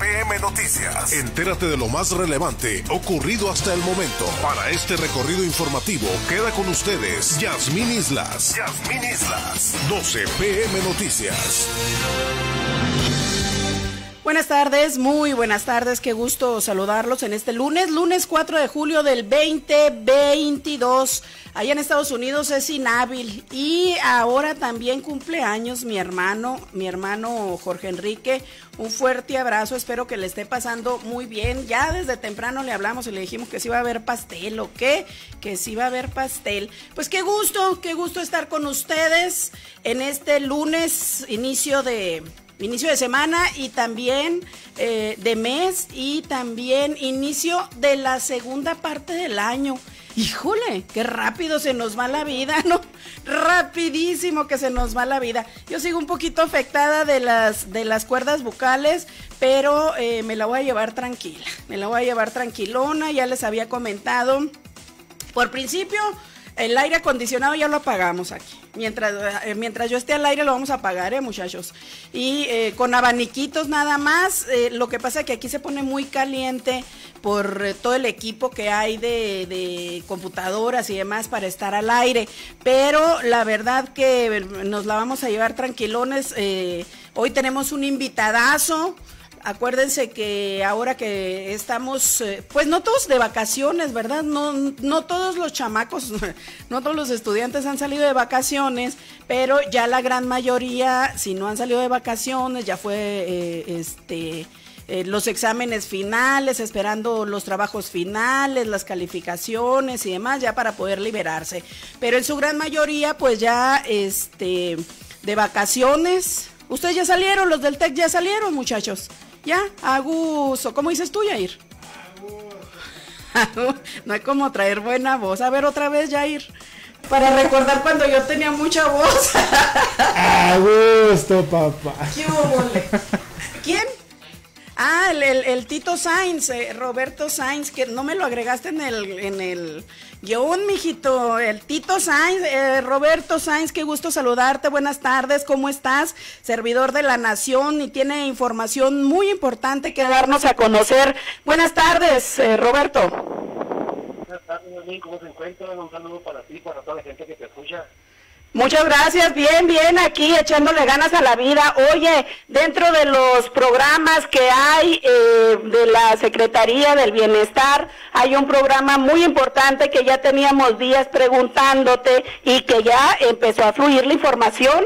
PM Noticias. Entérate de lo más relevante ocurrido hasta el momento. Para este recorrido informativo, queda con ustedes Yasmín Islas. 12 PM Noticias. Buenas tardes, muy buenas tardes, qué gusto saludarlos en este lunes 4 de julio del 2022. Allá en Estados Unidos es inhábil y ahora también cumple años mi hermano Jorge Enrique. Un fuerte abrazo, espero que le esté pasando muy bien. Ya desde temprano le hablamos y le dijimos que sí va a haber pastel, ¿o qué? Que sí va a haber pastel. Pues qué gusto estar con ustedes en este lunes, inicio de semana y también de mes y también inicio de la segunda parte del año. Híjole, qué rápido se nos va la vida, ¿no? Rapidísimo que se nos va la vida. Yo sigo un poquito afectada de las cuerdas vocales, pero me la voy a llevar tranquila, me la voy a llevar tranquilona. Ya les había comentado, por principio, el aire acondicionado ya lo apagamos aquí. Mientras yo esté al aire lo vamos a apagar, muchachos. Y con abaniquitos nada más. Lo que pasa es que aquí se pone muy caliente por todo el equipo que hay de computadoras y demás para estar al aire. Pero la verdad que nos la vamos a llevar tranquilones. Hoy tenemos un invitadazo. Acuérdense que ahora que estamos, pues no todos de vacaciones, ¿verdad? No todos los chamacos, no todos los estudiantes han salido de vacaciones, pero ya la gran mayoría, si no han salido de vacaciones, ya fue los exámenes finales, esperando los trabajos finales, las calificaciones y demás, ya para poder liberarse. Pero en su gran mayoría, pues ya de vacaciones. ¿Ustedes ya salieron? ¿Los del TEC ya salieron, muchachos? ¿Ya? A gusto. ¿Cómo dices tú, Yair? No hay como traer buena voz. A ver, otra vez, Yair. Para recordar cuando yo tenía mucha voz. A gusto, papá. ¿Qué hubo? ¿Quién? Ah, el Tito Sainz, Roberto Sainz, que no me lo agregaste en el guión, mijito. El Tito Sainz, Roberto Sainz, qué gusto saludarte, buenas tardes, ¿cómo estás? Servidor de la Nación y tiene información muy importante que darnos a conocer. Buenas tardes, Roberto. Buenas tardes, ¿cómo se encuentran? Un saludo para ti, para toda la gente que te escucha. Muchas gracias, bien, aquí echándole ganas a la vida. Oye, dentro de los programas que hay de la Secretaría del Bienestar, hay un programa muy importante que ya teníamos días preguntándote y que ya empezó a fluir la información.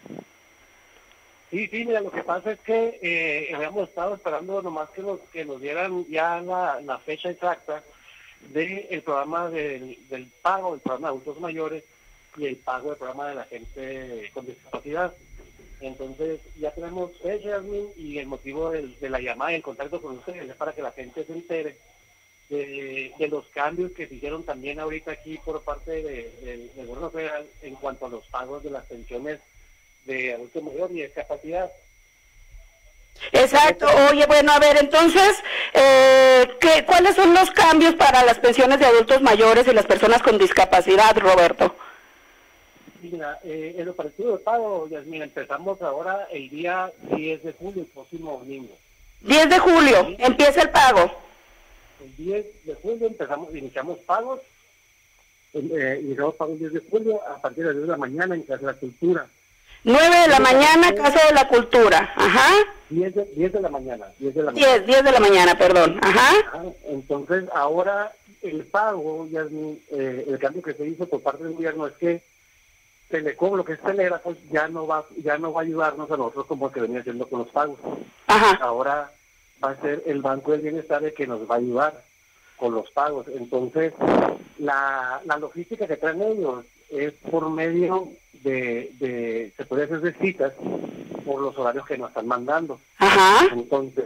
Sí, mira, lo que pasa es que habíamos estado esperando nomás que nos dieran ya la fecha exacta del programa del pago, del programa de adultos mayores, y el pago del programa de la gente con discapacidad. Entonces ya tenemos fechas, y el motivo de la llamada y el contacto con ustedes es para que la gente se entere de los cambios que se hicieron también ahorita aquí por parte del gobierno federal en cuanto a los pagos de las pensiones de adultos mayores y discapacidad. Exacto. Oye, bueno, a ver, entonces, ¿cuáles son los cambios para las pensiones de adultos mayores y las personas con discapacidad, Roberto? Mira, en lo parecido del pago, Yasmín, empezamos ahora el día 10 de julio, el próximo domingo. 10 de julio, empieza el pago. El 10 de julio iniciamos pagos, iniciamos pagos el 10 de julio a partir de las 10 de la mañana en Casa de la Cultura. 9 de la mañana, Casa de la Cultura, ajá. 10 de la mañana. 10 de la mañana, perdón, ajá. Entonces, ahora el pago, Yasmín, el cambio que se hizo por parte del gobierno es que Telecom, lo que es Telégrafos, ya no va a ayudarnos a nosotros como que venía haciendo con los pagos. Ajá. Ahora va a ser el Banco del Bienestar el que nos va a ayudar con los pagos. Entonces, la logística que traen ellos es por medio se puede hacer de citas por los horarios que nos están mandando. Ajá. Entonces,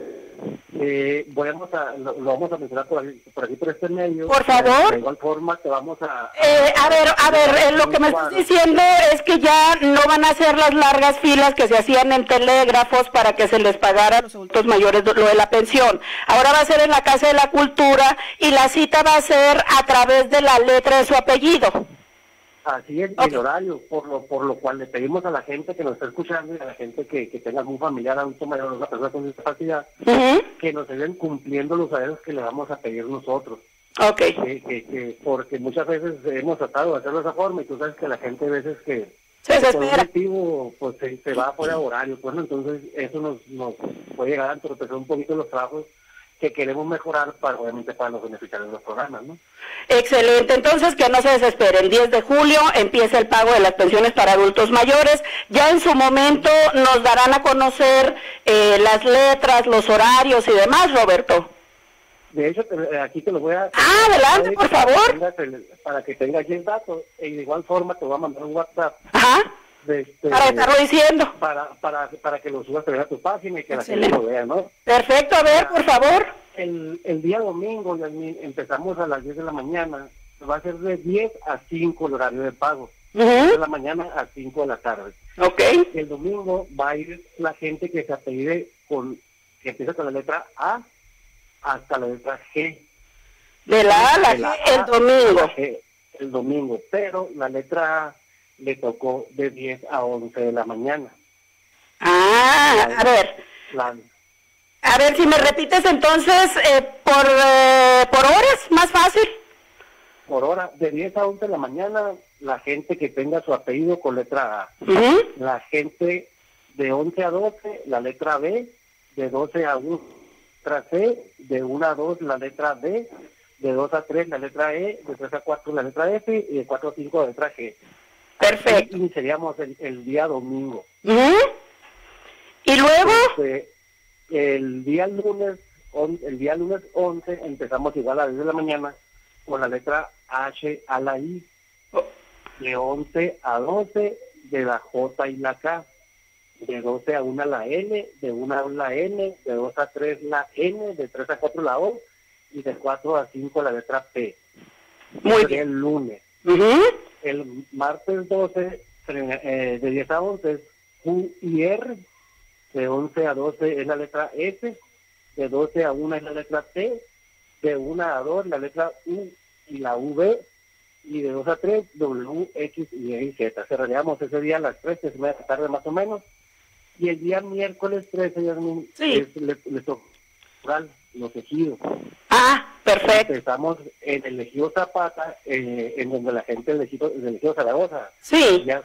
lo vamos a mencionar por aquí por este medio. Por favor. De igual forma te vamos a ver, lo que me estás diciendo es que ya no van a hacer las largas filas que se hacían en telégrafos para que se les pagara a los adultos mayores lo de la pensión. Ahora va a ser en la Casa de la Cultura y la cita va a ser a través de la letra de su apellido. Así es, Okay. el horario, por lo cual le pedimos a la gente que nos está escuchando y a la gente que tenga algún familiar adulto mayor o una persona con discapacidad, que nos ayuden cumpliendo los horarios que le vamos a pedir nosotros. Okay. Porque muchas veces hemos tratado de hacerlo de esa forma y tú sabes que la gente a veces que Se por un desespera. motivo pues se va fuera de horario, pues ¿no? Entonces eso nos puede llegar a entorpecer un poquito los trabajos que queremos mejorar obviamente para los beneficiarios de los programas, ¿no? Excelente, entonces que no se desesperen. 10 de julio empieza el pago de las pensiones para adultos mayores. Ya en su momento nos darán a conocer las letras, los horarios y demás, Roberto. De hecho, aquí te lo voy a... Adelante, por favor. Para que tengas aquí el dato. Y de igual forma te voy a mandar un WhatsApp. Ajá. Para estarlo diciendo. Para que lo subas también a tu página y que la gente lo vea, ¿no? Perfecto, a ver, por favor. El día domingo empezamos a las 10 de la mañana. Va a ser de 10 a 5 el horario de pago. De la mañana a 5 de la tarde. Ok. El domingo va a ir la gente que se apellide que empieza con la letra A hasta la letra G. De la A a la G el domingo. El domingo, pero la letra A le tocó de 10 a 11 de la mañana. A ver. A ver, si me repites entonces, por horas, más fácil. Por hora, de 10 a 11 de la mañana, la gente que tenga su apellido con letra A. La gente de 11 a 12, la letra B, de 12 a 1, letra C, de 1 a 2, la letra D, de 2 a 3, la letra E, de 3 a 4, la letra F, y de 4 a 5, la letra G. Perfecto. Iniciaríamos el día domingo. ¿Y luego? El día lunes 11 empezamos igual a las 10 de la mañana con la letra H a la I, de 11 a 12 de la J y la K, de 12 a 1 la N, de 1 a 1 la N, de 2 a 3 la N, de 3 a 4 la O y de 4 a 5 la letra P. Muy bien. El lunes. El martes 12 de 10 a 11 es Q y R, de 11 a 12 es la letra S, de 12 a 1 es la letra T, de 1 a 2 la letra U y la V, y de 2 a 3 W, X, Y y Z. Cerraríamos ese día a las 3 de la tarde más o menos, y el día miércoles 13 les toca los ejidos. Perfecto. Empezamos en el ejido Zapata, en donde la gente del ejido Zaragoza ya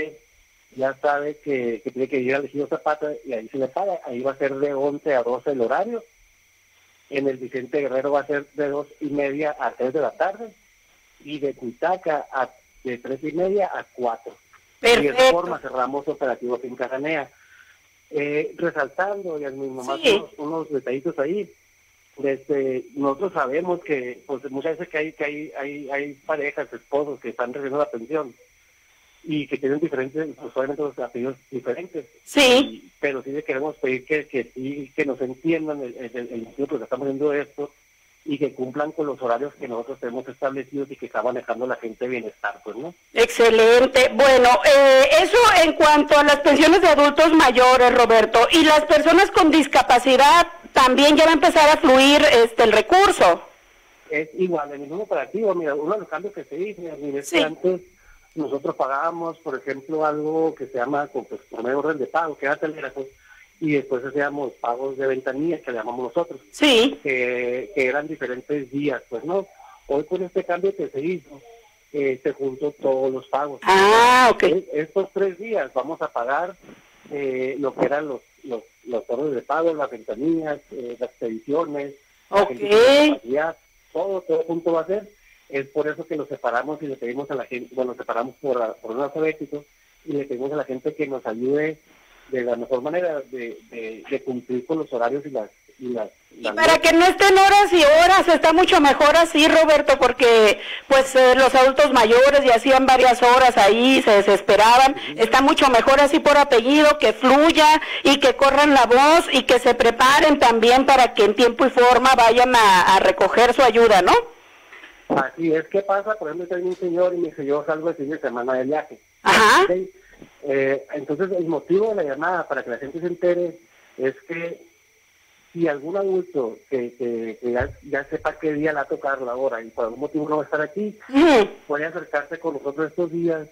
sabe que tiene que ir al ejido Zapata y ahí se le paga. Ahí va a ser de 11 a 12 el horario. En el Vicente Guerrero va a ser de 2:30 a 3 de la tarde y de Cuitaca de 3:30 a 4. Perfecto. Y de esa forma cerramos operativos en Cajanea. Resaltando, nomás unos detallitos ahí. Nosotros sabemos que pues muchas veces que hay parejas, esposos que están recibiendo la pensión y que tienen diferentes, pues obviamente los apellidos diferentes. Pero sí le queremos pedir que nos entiendan el motivo que estamos haciendo esto y que cumplan con los horarios que nosotros tenemos establecidos y que está manejando la gente de bienestar, pues, ¿no? Excelente. Bueno, eso en cuanto a las pensiones de adultos mayores, Roberto, y las personas con discapacidad también ya va a empezar a fluir el recurso. Es igual, en ningún operativo. Mira, uno de los cambios que se hizo, es que antes nosotros pagábamos, por ejemplo, algo que se llama por medio orden de pago, que era telégrafo, y después hacíamos pagos de ventanilla, que le llamamos nosotros, que eran diferentes días, pues, ¿no? Hoy con este cambio que se hizo, se juntó todos los pagos. Estos 3 días vamos a pagar lo que eran los órdenes de pago, las ventanillas, las expediciones, todo junto va a ser. Es por eso que lo separamos y le pedimos a la gente, bueno, separamos por orden alfabético y le pedimos a la gente que nos ayude de la mejor manera de cumplir con los horarios y para que no estén horas y horas, está mucho mejor así, Roberto, porque pues los adultos mayores ya hacían varias horas ahí, se desesperaban. Está mucho mejor así por apellido, que fluya y que corran la voz y que se preparen también para que en tiempo y forma vayan a recoger su ayuda, ¿no? Así es. ¿Qué pasa? Por ejemplo, tengo un señor y me dice, yo salgo el fin de semana de viaje. Entonces el motivo de la llamada, para que la gente se entere, es que si algún adulto que ya sepa qué día le va a tocar la hora y por algún motivo no va a estar aquí, puede acercarse con nosotros estos días,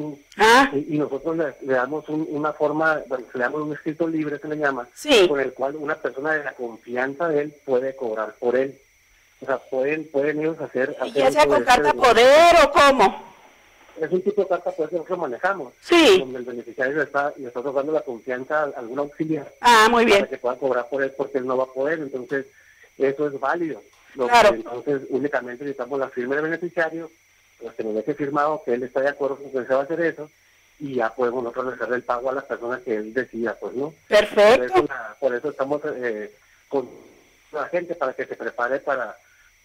y nosotros le damos una forma, bueno, le damos un escrito libre, se le llama, con el cual una persona de la confianza de él puede cobrar por él. O sea, pueden ellos hacer ya sea con carta poder o cómo. Es un tipo de carta poder que nosotros manejamos, donde el beneficiario le está tocando la confianza a algún auxiliar, muy bien, para que pueda cobrar por él, porque él no va a poder. Entonces eso es válido. Entonces únicamente necesitamos la firma del beneficiario, pues que nos deje firmado que él está de acuerdo con que se va a hacer eso, y ya podemos nosotros hacerle el pago a las personas que él decida, pues, ¿no? Perfecto. Por eso estamos con la gente para que se prepare para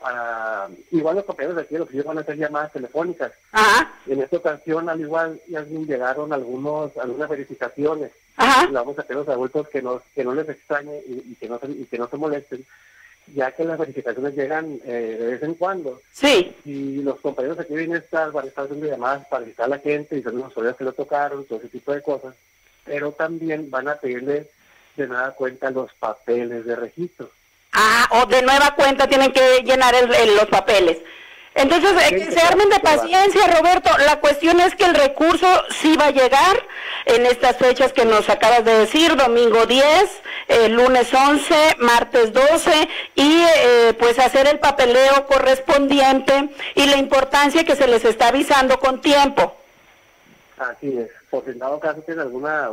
igual los compañeros de aquí de los que van a hacer llamadas telefónicas. En esta ocasión, al igual, ya llegaron algunas verificaciones. Le vamos a pedir a los adultos que no les extrañe y que no se molesten, ya que las verificaciones llegan de vez en cuando. Y los compañeros aquí van a estar haciendo llamadas para visitar a la gente y son los usuarios que lo tocaron, todo ese tipo de cosas, pero también van a pedirle de nueva cuenta los papeles de registro. O de nueva cuenta tienen que llenar los papeles. Entonces, que se armen de paciencia, Roberto. La cuestión es que el recurso sí va a llegar en estas fechas que nos acabas de decir, domingo 10, lunes 11, martes 12, y pues hacer el papeleo correspondiente y la importancia que se les está avisando con tiempo. Así es, por si en dado caso tiene alguna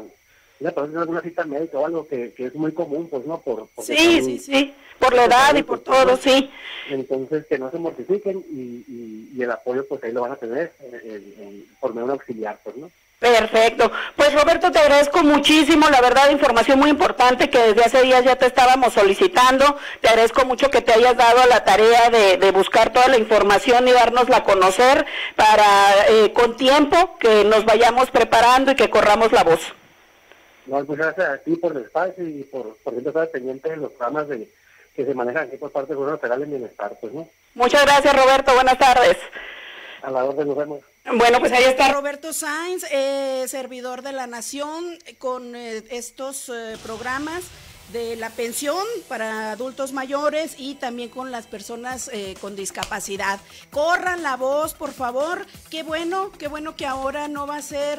cita médica o algo que es muy común, pues, ¿no? Sí, por la edad y por todo, sí. Entonces, que no se mortifiquen y el apoyo, pues, ahí lo van a tener por medio de un auxiliar, pues, ¿no? Perfecto. Pues, Roberto, te agradezco muchísimo, la verdad, información muy importante que desde hace días ya te estábamos solicitando. Te agradezco mucho que te hayas dado la tarea de buscar toda la información y dárnosla a conocer para, con tiempo, que nos vayamos preparando y que corramos la voz. No, muchas gracias a ti por el espacio y por siempre estar pendiente de los programas que se manejan aquí por parte del Gobierno Federal en Bienestar, pues, ¿no? Muchas gracias, Roberto. Buenas tardes. A la orden, nos vemos. Bueno, pues ahí está Roberto Sainz, servidor de la Nación, con estos programas de la pensión para adultos mayores y también con las personas con discapacidad. Corran la voz, por favor. Qué bueno que ahora no va a ser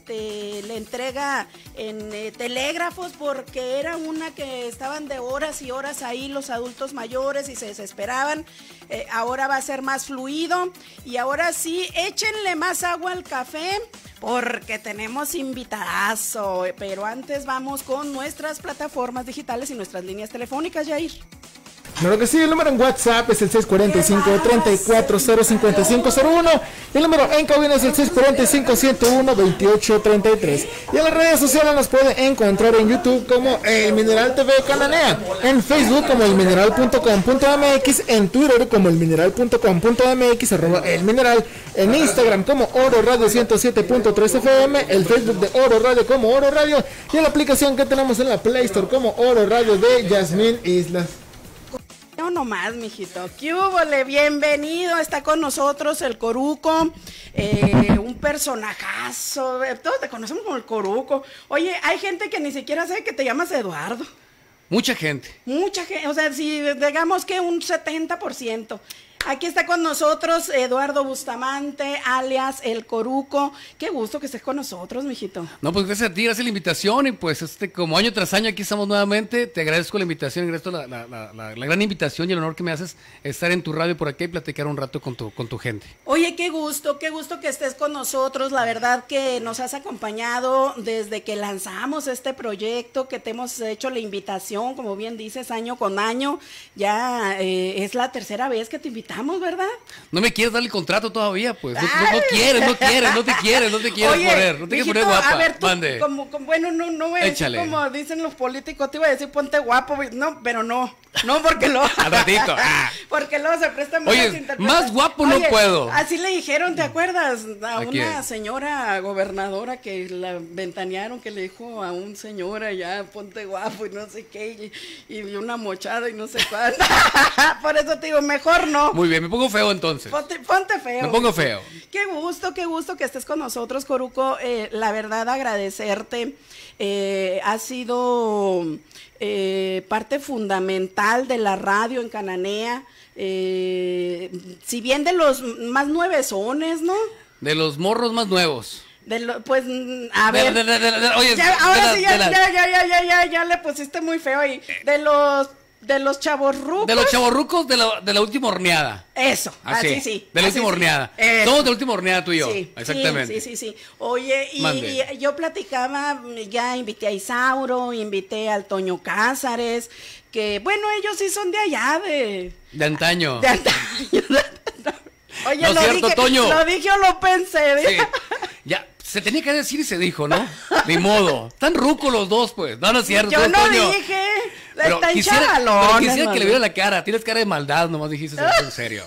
la entrega en telégrafos, porque era una que estaban de horas y horas ahí los adultos mayores y se desesperaban. Ahora va a ser más fluido y ahora sí, échenle más agua al café, porque tenemos invitadazo, pero antes vamos con nuestras plataformas digitales y nuestras líneas telefónicas, Jair. Claro que sí, el número en WhatsApp es el 645-3405-5501 y el número en cabina es el 645-101-2833. Y en las redes sociales nos pueden encontrar en YouTube como El Mineral TV Cananea, en Facebook como elmineral.com.mx, en Twitter como elmineral.com.mx, @elmineral, en Instagram como Oro Radio 107.3 FM, el Facebook de Oro Radio como Oro Radio y en la aplicación que tenemos en la Play Store como Oro Radio de Yasmín Islas. No nomás, mijito. ¿Qué húbole? Bienvenido. Está con nosotros el Coruco, un personajazo. Todos te conocemos como el Coruco. Oye, hay gente que ni siquiera sabe que te llamas Eduardo. Mucha gente. O sea, si digamos que un 70%. Aquí está con nosotros Eduardo Bustamante, alias El Coruco. Qué gusto que estés con nosotros, mijito. No, pues gracias a ti, gracias a la invitación. Y pues como año tras año aquí estamos nuevamente. Te agradezco la invitación, agradezco la gran invitación y el honor que me haces estar en tu radio por aquí y platicar un rato con tu gente. Oye, qué gusto que estés con nosotros. La verdad que nos has acompañado desde que lanzamos este proyecto, que te hemos hecho la invitación, como bien dices, año con año. Ya es la tercera vez que te invitamos, ¿verdad? No me quieres dar el contrato todavía, pues. No te quieres Oye, poner. No te quieres poner guapa. A ver, tú, mande. Bueno, no voy a decir como dicen los políticos, te iba a decir ponte guapo, no, pero no. No, porque luego. Al ratito. Porque luego se prestan muchas interpretaciones. Más guapo no puedo. Así le dijeron, ¿te acuerdas? A una señora gobernadora que la ventanearon, que le dijo a un señor allá, ponte guapo y no sé qué, y una mochada y no sé cuánto. Por eso te digo, mejor no. Muy bien, me pongo feo entonces. Ponte feo. Me pongo feo. Qué gusto que estés con nosotros, Coruco. La verdad, agradecerte. Ha sido parte fundamental de la radio en Cananea. Si bien de los más nuevesones, ¿no? De los morros más nuevos. Pues, a ver. Oye, ahora sí, ya le pusiste muy feo ahí. De los chavorrucos. De los chavorrucos de la última horneada. Eso, así sí. De la última horneada. Todos de la última horneada, tú y yo. Sí, exactamente. Sí. Oye, y yo platicaba, ya invité a Isauro, invité al Toño Cázares, que bueno, ellos sí son de allá, de antaño. Oye, no cierto, Toño. Lo dije o lo pensé. Sí. Ya, se tenía que decir y se dijo, ¿no? Ni modo. Están rucos los dos, pues. No es cierto. Yo no Toño. dije. Pero quisiera que le viera la cara. Tienes cara de maldad, nomás dijiste eso en serio.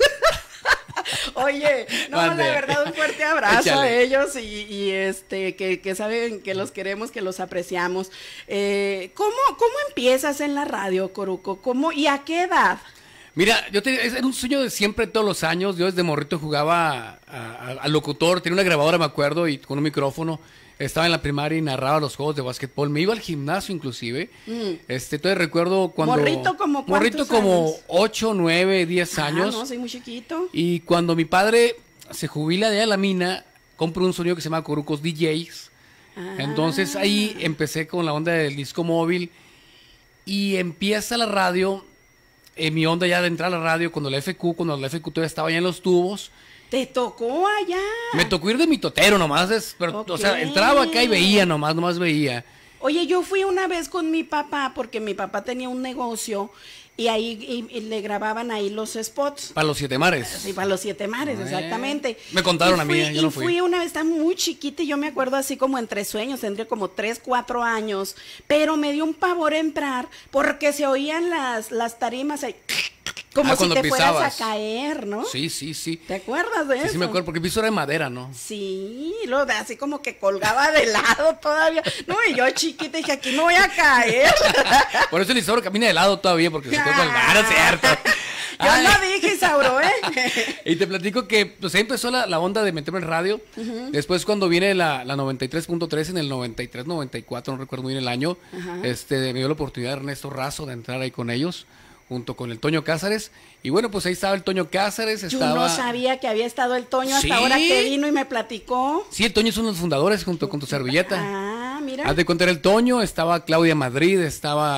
Oye, no, Mande. la verdad, un fuerte abrazo Échale. a ellos y que saben que los queremos, que los apreciamos. ¿Cómo empiezas en la radio, Coruco? ¿Y a qué edad? Mira, era un sueño de siempre, todos los años. Yo desde morrito jugaba al locutor, tenía una grabadora, me acuerdo, y con un micrófono. Estaba en la primaria y narraba los juegos de básquetbol. Me iba al gimnasio, inclusive. Entonces recuerdo cuando... ¿Morrito como años? 8, 9, 10 años. No, soy muy chiquito. Y cuando mi padre se jubila de allá de la mina, compró un sonido que se llama Corucos DJs. Entonces ahí empecé con la onda del disco móvil. Y empieza la radio... mi onda ya de entrar a la radio cuando la FQ todavía estaba allá en los tubos. ¿Te tocó allá? Me tocó ir de mitotero nomás, o sea, entraba acá y veía nomás veía. Oye, yo fui una vez con mi papá, porque mi papá tenía un negocio y ahí y le grababan ahí los spots. Para los Siete Mares. Sí, para los Siete Mares, exactamente. Me contaron a mí, yo no fui. Fui una vez, estaba muy chiquita y yo me acuerdo así como entre sueños, tendría como 3, 4 años, pero me dio un pavor entrar porque se oían las tarimas ahí, como si te fueras a caer, ¿no? Sí. ¿Te acuerdas de eso? Sí, me acuerdo, porque el piso era de madera, ¿no? Sí, así como que colgaba de lado todavía. No, y yo chiquita dije, aquí no voy a caer. Por eso el Isauro camina de lado todavía, porque se puede colgar, ¿no? ¿Cierto? Yo no dije, Isauro, Y te platico que pues ahí empezó la onda de meterme en radio. Después cuando viene la 93.3 en el 93, 94, no recuerdo muy bien el año, me dio la oportunidad de Ernesto Razo de entrar ahí con ellos, junto con el Toño Cázares. Y bueno, pues ahí estaba el Toño Cázares. Yo no sabía que había estado el Toño hasta ahora que vino y me platicó. Sí, el Toño es uno de los fundadores junto con tu servilleta. Ah, mira. Haz de cuenta, era el Toño, estaba Claudia Madrid, estaba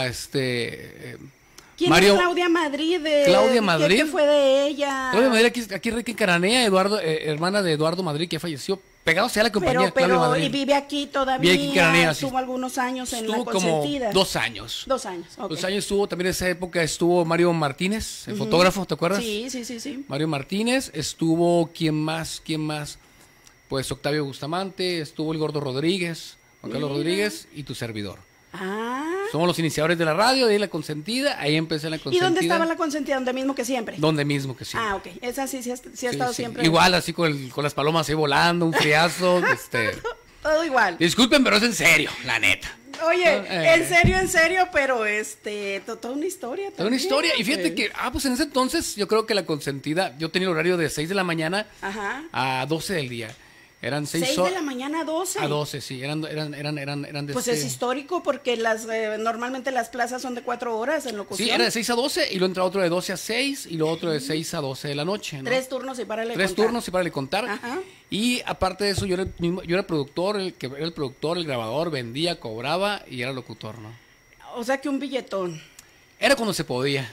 ¿Quién es Claudia Madrid? Claudia Madrid. ¿Qué fue de ella? Claudia Madrid aquí rica en Cananea, hermana de Eduardo Madrid, que falleció. Pegado sea la compañía, Claudia Madrid. ¿Y vive aquí todavía? Vive aquí en Cananea, sí. Estuvo algunos años en la Consentida. Consentida. Como 2 años. 2 años, ok. 2 años estuvo, también en esa época estuvo Mario Martínez, el fotógrafo, ¿te acuerdas? Sí. Mario Martínez, estuvo, ¿quién más? Pues Octavio Bustamante, estuvo el Gordo Rodríguez, Juan Carlos Rodríguez y tu servidor. Somos los iniciadores de la radio, de ahí la Consentida, ahí empecé la Consentida. ¿Y dónde estaba la Consentida? ¿Dónde mismo que siempre? Donde mismo que siempre. Ok, esa sí ha estado siempre. Igual, así con las palomas ahí volando, un friazo, Todo igual. Disculpen, pero es en serio, la neta. Oye, en serio, pero toda una historia. Toda una historia, y fíjate que, pues en ese entonces, yo creo que la Consentida, yo tenía el horario de 6 de la mañana a 12 del día. Eran 6 de la mañana a 12. A 12, sí, eran de Pues es histórico porque normalmente las plazas son de 4 horas en locución. Sí, era de 6 a 12 y luego entra otro de 12 a 6 y luego otro de 6 a 12 de la noche, ¿no? 3 turnos y párale contar. 3 turnos y párale contar. Y aparte de eso, yo era productor, el grabador, vendía, cobraba y era locutor, ¿no? O sea que un billetón. Era cuando se podía.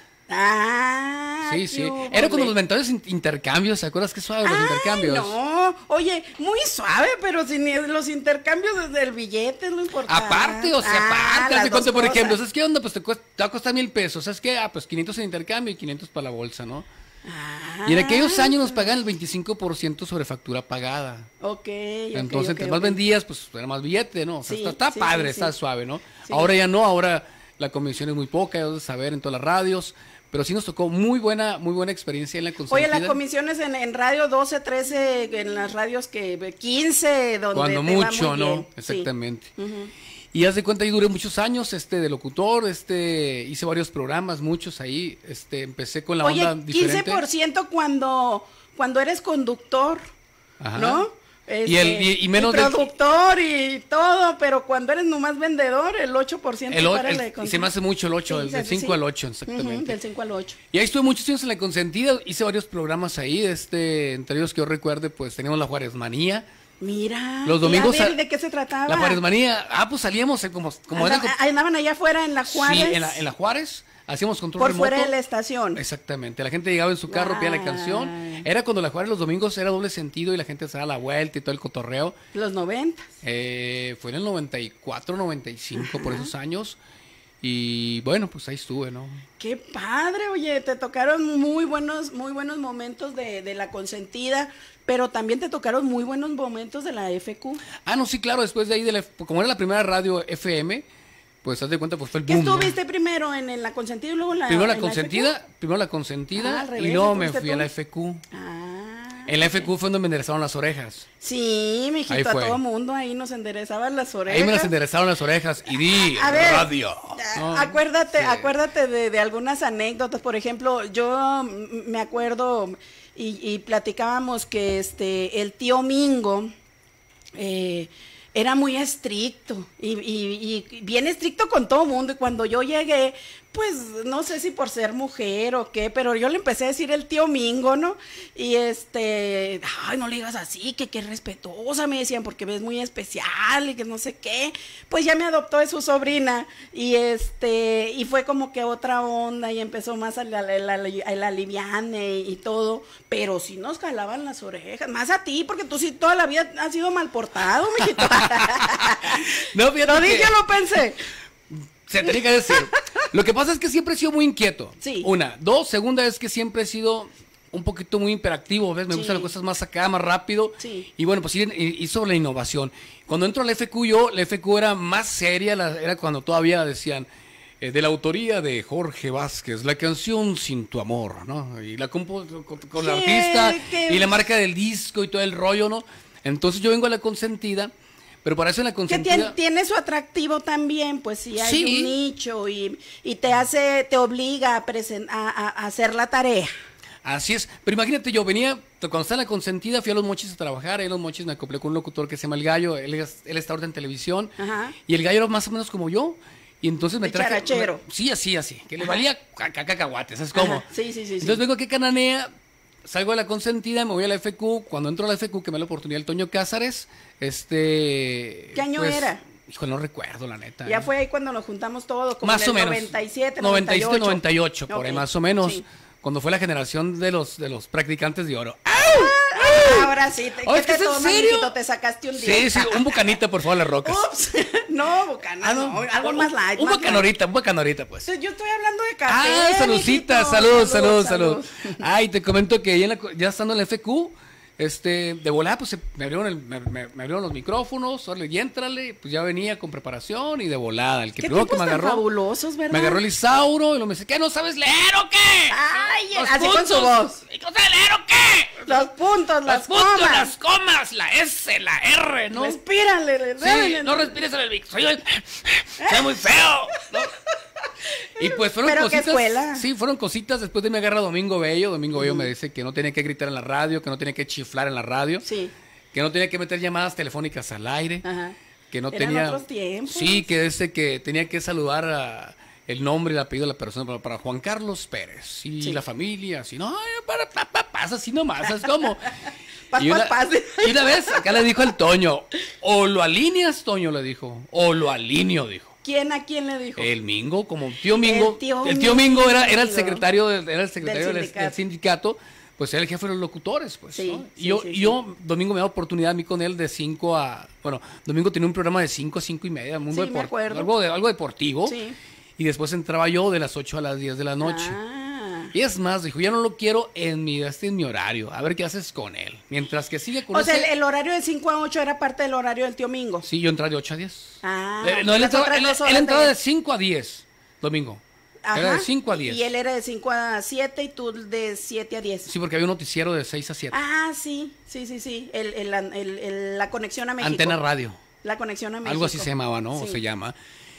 Sí. Era cuando los mentales intercambios, ¿te acuerdas qué suave los intercambios? No, oye, muy suave, pero sin los intercambios desde el billete es lo importante. Aparte, por ejemplo, ¿sabes qué onda? Pues te va a costar 1,000 pesos, ¿sabes qué? Pues 500 en intercambio y 500 para la bolsa, ¿no? Y en aquellos años nos pagaban el 25% sobre factura pagada. Entonces, entre más vendías, pues era más billete, ¿no? O sea, está padre, está suave, ¿no? Ahora ya no, ahora la comisión es muy poca, ya debes saber en todas las radios. Pero sí nos tocó muy buena experiencia en la Consentida. Oye, las comisiones en radio 12, 13, en las radios que 15, donde cuando te mucho, va muy ¿no? bien. Exactamente. Y haz de cuenta, ahí duré muchos años, de locutor, hice varios programas, muchos ahí, empecé con la onda diferente. 15% cuando eres conductor, Ajá. ¿no? Y menos y productor y todo, pero cuando eres nomás vendedor, el 8% se me hace mucho el 8, del 5 al 8, exactamente. Del 5 al 8. Y ahí estuve muchos años en La Consentida, hice varios programas ahí, entre ellos que yo recuerde, pues teníamos La Juárez Manía. Mira, los domingos, ¿de qué se trataba? La Juárez Manía, pues salíamos como andaban allá afuera en La Juárez. Sí, en la Juárez, hacíamos control por remoto. Fuera de la estación. Exactamente, la gente llegaba en su carro, pedía la canción. Era cuando La Juárez los domingos era doble sentido y la gente se daba la vuelta y todo el cotorreo. Los 90. Fue en el 94, 95, por esos años. Y bueno, pues ahí estuve, ¿no? Qué padre, oye, te tocaron muy buenos momentos de La Consentida, pero también te tocaron muy buenos momentos de la FQ. No, sí, claro, después de ahí, como era la primera radio FM, pues haz de cuenta, pues fue el boom. ¿Qué estuviste primero en La Consentida y luego primero la Consentida y luego me fui a la FQ. En la FQ fue donde me enderezaron las orejas. Sí, mijito, a todo mundo ahí nos enderezaban las orejas. Ahí me las enderezaron las orejas y di radio. Acuérdate de algunas anécdotas. Por ejemplo, yo me acuerdo y platicábamos que el tío Mingo era muy estricto y bien estricto con todo mundo. Y cuando yo llegué, pues no sé si por ser mujer o qué, pero yo le empecé a decir el tío Mingo, ¿no? Y ay, no le digas así, que qué respetuosa, me decían, porque ves muy especial y que no sé qué. Pues ya me adoptó de su sobrina y y fue como que otra onda y empezó más el aliviane y todo, pero sí nos jalaban las orejas, más a ti, porque tú sí toda la vida has sido mal portado, mijito. No, yo lo pensé. Se tenía que decir. Lo que pasa es que siempre he sido muy inquieto. Sí. Una. Dos, segunda es que siempre he sido un poquito muy hiperactivo, ¿ves? Me gustan las cosas más acá, más rápido. Sí. Y bueno, pues y sobre la innovación. Cuando entro a la FQ, la FQ era más seria, era cuando todavía decían, de la autoría de Jorge Vázquez, la canción Sin tu amor, ¿no? Y la compo con la artista y la marca del disco y todo el rollo, ¿no? Entonces yo vengo a La Consentida. Pero para eso en La Consentida... Que tiene su atractivo también, pues si hay un nicho y te obliga a hacer la tarea. Así es, pero imagínate, yo venía, cuando estaba en La Consentida, fui a Los Mochis a trabajar, ahí en Los Mochis me acoplé con un locutor que se llama El Gallo, él está ahorita en televisión, y El Gallo era más o menos como yo, y entonces me traje... Charachero. Sí, así, que le valía cacahuates, ¿sabes cómo? Sí. Entonces vengo aquí a Cananea, salgo de La Consentida, me voy a la FQ, cuando entro a la FQ, que me da la oportunidad el Toño Cázares, ¿Qué año era? Híjole, no recuerdo, la neta. Ya fue ahí cuando nos juntamos todos, como más en el o menos. 97, 98, por ahí más o menos, sí. Cuando fue la generación de los practicantes de oro. Ahora sí, ¿qué te tomas, mijito? Te sacaste un día. Sí, un bucanita, por favor, las rocas. Ups, no, bucana, no, algo más light. Un bucanorita, pues. Yo estoy hablando de café. Saludcita, salud. Ay, te comento que ya estando en la FQ, de volada, pues me abrieron los micrófonos, órale, y éntrale, pues ya venía con preparación y de volada. El que primero que me agarró. Fabulosos, ¿verdad? Me agarró el Isauro y lo me dice, ¿qué? ¿No sabes leer o qué? Ay, así con su voz. ¿No sabes leer o qué? Los puntos, las comas. Las comas, la S, la R, ¿no? Respírale. Sí, no respires en el mic. Soy muy feo, ¿no? Y pues fueron ¿pero cositas. qué escuela? Sí, fueron cositas. Después de me agarra Domingo Bello. Domingo Bello me dice que no tiene que gritar en la radio, que no tiene que chiflar en la radio. Sí. Que no tenía que meter llamadas telefónicas al aire. Ajá. Que no Eran tenía. otros tiempos. Sí, que tenía que saludar el nombre y el apellido de la persona para Juan Carlos Pérez. Y la familia, así, no, pasa así nomás, ¿sabes cómo? Y una vez acá le dijo el Toño, o lo alineas, Toño le dijo, o lo alineo, dijo. ¿A quién le dijo? El Mingo, como tío Mingo. El tío Mingo era el secretario, del sindicato, pues era el jefe de los locutores, pues. Sí, ¿no? Y yo, Domingo me da oportunidad a mí con él de 5 a... Bueno, Domingo tenía un programa de 5 a 5 y media, mundo me acuerdo. algo deportivo. Sí. Y después entraba yo de las 8 a las 10 de la noche. Y es más, dijo, ya no lo quiero en mi horario. A ver qué haces con él. Mientras que sigue con sea, el horario de 5 a 8 era parte del horario del tío Mingo. Sí, yo entraba de 8 a 10. No, él entraba de 5 a 10, Domingo. Ajá. Era de 5 a 10. Y él era de 5 a 7 y tú de 7 a 10. Sí, porque había un noticiero de 6 a 7. Sí. La conexión a México. Antena Radio. La Conexión a México. Algo así se llamaba, ¿no? Sí. O se llama.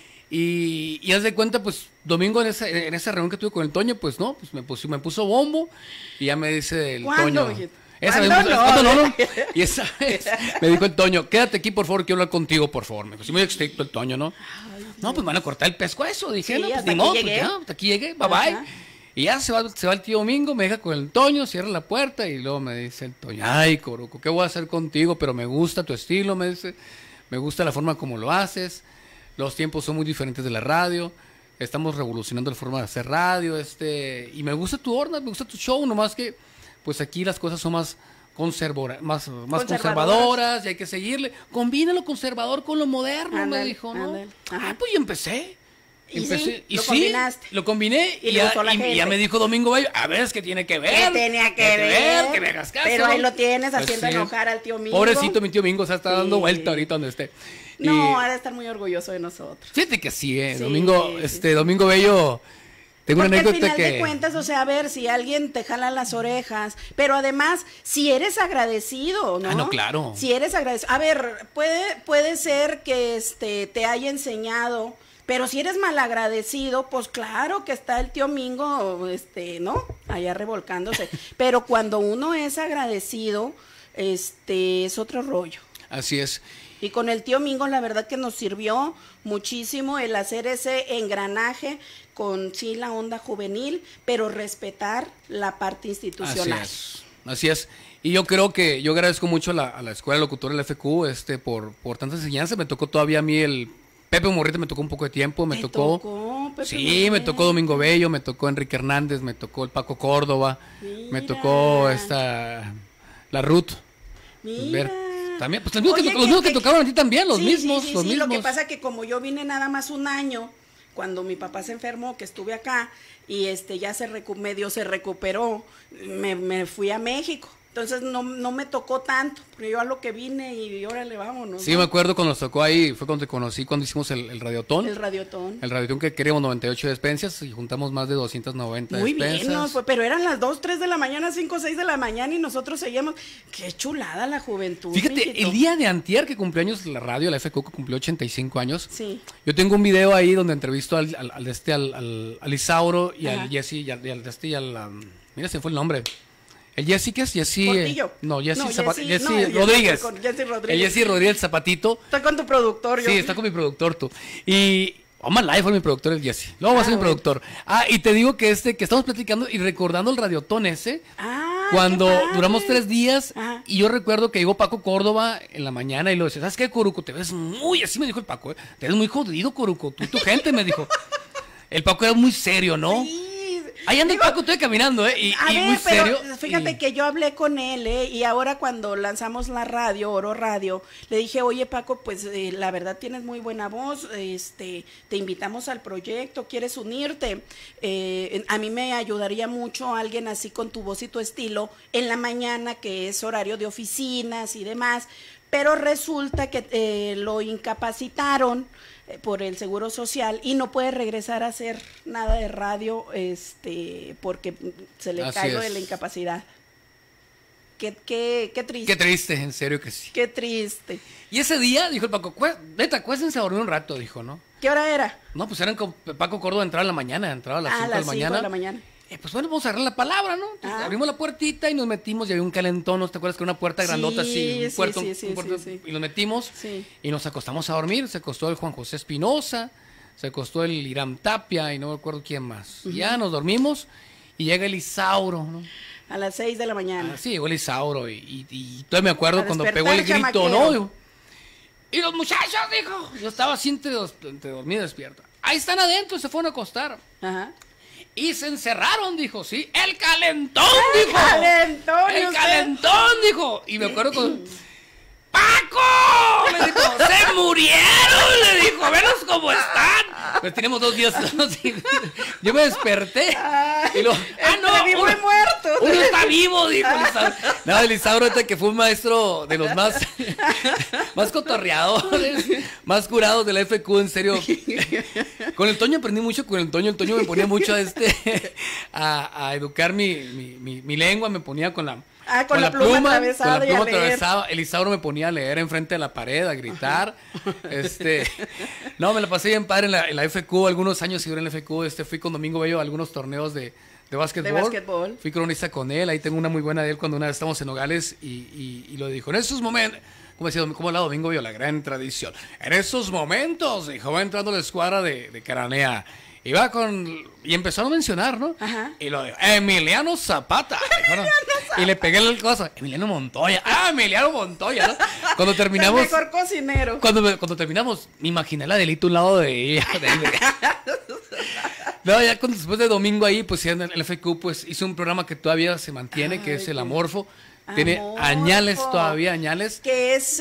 Y haz de cuenta, pues, domingo en esa reunión que tuve con el Toño, pues, no, pues me puso bombo y ya me dice el ¿Cuándo, Toño. mijito? Esa ¿Cuándo vez, no? ¿cuándo no? Y esa vez me dijo el Toño, quédate aquí, por favor, quiero hablar contigo, por favor. Me dijo, sí, muy estricto el Toño, ¿no? No, pues van a cortar el pescuezo. Dije, Sí, no, pues hasta ni aquí modo, llegué. pues ya, hasta aquí llegué, bye bye. Ajá. Y ya se va el tío Domingo, me deja con el Toño, cierra la puerta y luego me dice el Toño, ay, Coruco, ¿qué voy a hacer contigo? Pero me gusta tu estilo, me dice, me gusta la forma como lo haces, los tiempos son muy diferentes de la radio, estamos revolucionando la forma de hacer radio, y me gusta tu onda, me gusta tu show, nomás que, pues aquí las cosas son más conservadoras y hay que seguirle. Combina lo conservador con lo moderno, Ándale, me dijo, ¿no? ándale. Ajá. Ah, pues y empecé. Y lo combinaste. Lo combiné Y y, le gustó la gente. ya me dijo Domingo Bello, a ver, es que tiene que ver. ¿Qué tenía que ver? Que me hagas caso. Pero ahí lo tienes Pues haciendo sí. enojar al tío Mingo. Pobrecito mi tío Mingo, o sea, está dando Sí. vuelta ahorita donde esté. No, ha de estar muy orgulloso de nosotros. Fíjate que sí, Sí, Domingo, sí, Domingo Bello, tengo una Porque al anécdota final que... de cuentas, o sea, a ver, si alguien te jala las orejas, pero además, si eres agradecido, ¿no? Ah, no, claro. Si eres agradecido. A ver, puede ser que te haya enseñado, pero si eres malagradecido, pues claro que está el tío Mingo, ¿no? Allá revolcándose. Pero cuando uno es agradecido, es otro rollo. Así es. Y con el tío Mingo, la verdad que nos sirvió muchísimo el hacer ese engranaje con sí la onda juvenil, pero respetar la parte institucional. Así es. Y yo creo que yo agradezco mucho a la Escuela Locutora de la FQ por tantas enseñanzas. Me tocó todavía a mí el Pepe Morrita, me tocó un poco de tiempo, me ¿Te tocó. tocó, Pepe Sí, Morrita? me tocó Domingo Bello, me tocó Enrique Hernández, me tocó el Paco Córdoba, me Mira. tocó la Ruth. Mira. También, pues los mismos, Oye, los mismos que tocaron a ti también, los sí, mismos, sí, sí, los sí, mismos. Lo que pasa que como yo vine nada más un año, cuando mi papá se enfermó, que estuve acá, y ya medio se recuperó, me fui a México. Entonces no me tocó tanto, porque yo a lo que vine y órale, vámonos. Sí, ¿no? me acuerdo cuando nos tocó ahí, fue cuando te conocí, cuando hicimos el Radiotón. El Radiotón. El Radiotón que queríamos 98 despensas y juntamos más de 290 Muy despensas. bien, ¿no? Pero eran las 2, 3 de la mañana, 5, 6 de la mañana y nosotros seguíamos. Qué chulada la juventud. Fíjate, mijito. el día de antier que cumplió años la radio, la FQ, que cumplió 85 años. Sí. Yo tengo un video ahí donde entrevisto al Isauro y Ajá. al Jesse y mira, se fue el nombre. El Jesse, ¿qué es? Jesse... Portillo. No, Jesse, No, Jesse no, el Rodríguez. con Jesse Rodríguez. El Jesse Rodríguez Zapatito. Estoy con tu productor, yo. Sí, está con mi productor tú. Y Oman Life fue mi productor, el Jesse. Luego va a ser mi bueno. productor. Y te digo que que estamos platicando y recordando el Radiotón ese. Cuando qué padre. duramos 3 días. Ajá. Y yo recuerdo que llegó Paco Córdoba en la mañana y lo decía, ¿sabes qué, Coruco? Te ves muy, así me dijo el Paco, te ves muy jodido, Coruco. Tú y tu gente, me dijo. El Paco era muy serio, ¿no? Sí. Ahí anda el Paco, estoy caminando, y muy serio. Fíjate que yo hablé con él, y ahora cuando lanzamos la radio, Oro Radio, le dije, oye Paco, pues la verdad tienes muy buena voz, te invitamos al proyecto, ¿quieres unirte? A mí me ayudaría mucho alguien así con tu voz y tu estilo en la mañana, que es horario de oficinas y demás, pero resulta que lo incapacitaron por el Seguro Social y no puede regresar a hacer nada de radio porque se le Así cae lo de es. la incapacidad. Qué triste. Qué triste, en serio que sí. Qué triste. Y ese día, dijo el Paco, neta, acuéstense a dormir un rato, dijo, ¿no? ¿Qué hora era? No, pues eran con Paco Córdoba, entraba a la mañana, entraba a las 5 A de la las 5 mañana. de la mañana. Pues bueno, vamos a agarrar la palabra, ¿no? Entonces, abrimos la puertita y nos metimos y había un calentón, ¿no te acuerdas? Que era una puerta Sí, grandota así, un sí, puerto, sí, un puerto, sí. y nos metimos Sí. y nos acostamos a dormir. Se acostó el Juan José Espinosa, se acostó el Irán Tapia y no me acuerdo quién más. Y ya nos dormimos y llega el Isauro, ¿no? A las 6 de la mañana. Sí, llegó el Isauro y todavía me acuerdo A cuando despertar, pegó el grito, chamaquero. ¿no? Y los muchachos, dijo, yo estaba así entre dormido y despierto. Ahí están adentro, se fueron a acostar. Ajá. Y se encerraron, dijo, sí. ¡El calentón, ¡El dijo! calentón! ¡El usted. calentón, dijo! Y me acuerdo con... ¡Paco! Le dijo, ¡se murieron! Le dijo, ¡velos cómo están! Pues tenemos 2 días. Yo me desperté. Y lo, Entre vivo y muerto. Uno está vivo, dijo Elisauro. No, Elisauro, que fue un maestro de los más cotorreadores, más curados de la FQ, en serio. Con el Toño aprendí mucho, con el Toño me ponía mucho a educar mi lengua, me ponía con Con la pluma atravesada. Con la pluma atravesada. El Isauro me ponía a leer enfrente de la pared, a gritar. No, me la pasé bien padre en la FQ, algunos años seguí en la FQ. Fui con Domingo Bello a algunos torneos de básquetbol. Fui cronista con él, ahí tengo una muy buena de él cuando una vez estamos en Nogales y lo dijo. En esos momentos, como hablaba Domingo Bello, la gran tradición. En esos momentos, dijo, va entrando la escuadra de Cananea. Y empezaron a mencionar, ¿no? Ajá. Y lo dijo, Emiliano Zapata. Dijo, ¿no? Y le pegué el cosa, Emiliano Montoya. Emiliano Montoya, ¿no? Cuando terminamos. El mejor cocinero. Cuando terminamos, me imaginé la delito a un lado de ella. No, ya después de Domingo ahí, pues en el FQ, pues hice un programa que todavía se mantiene, que es el Amorfo. Tiene añales todavía, añales. Que es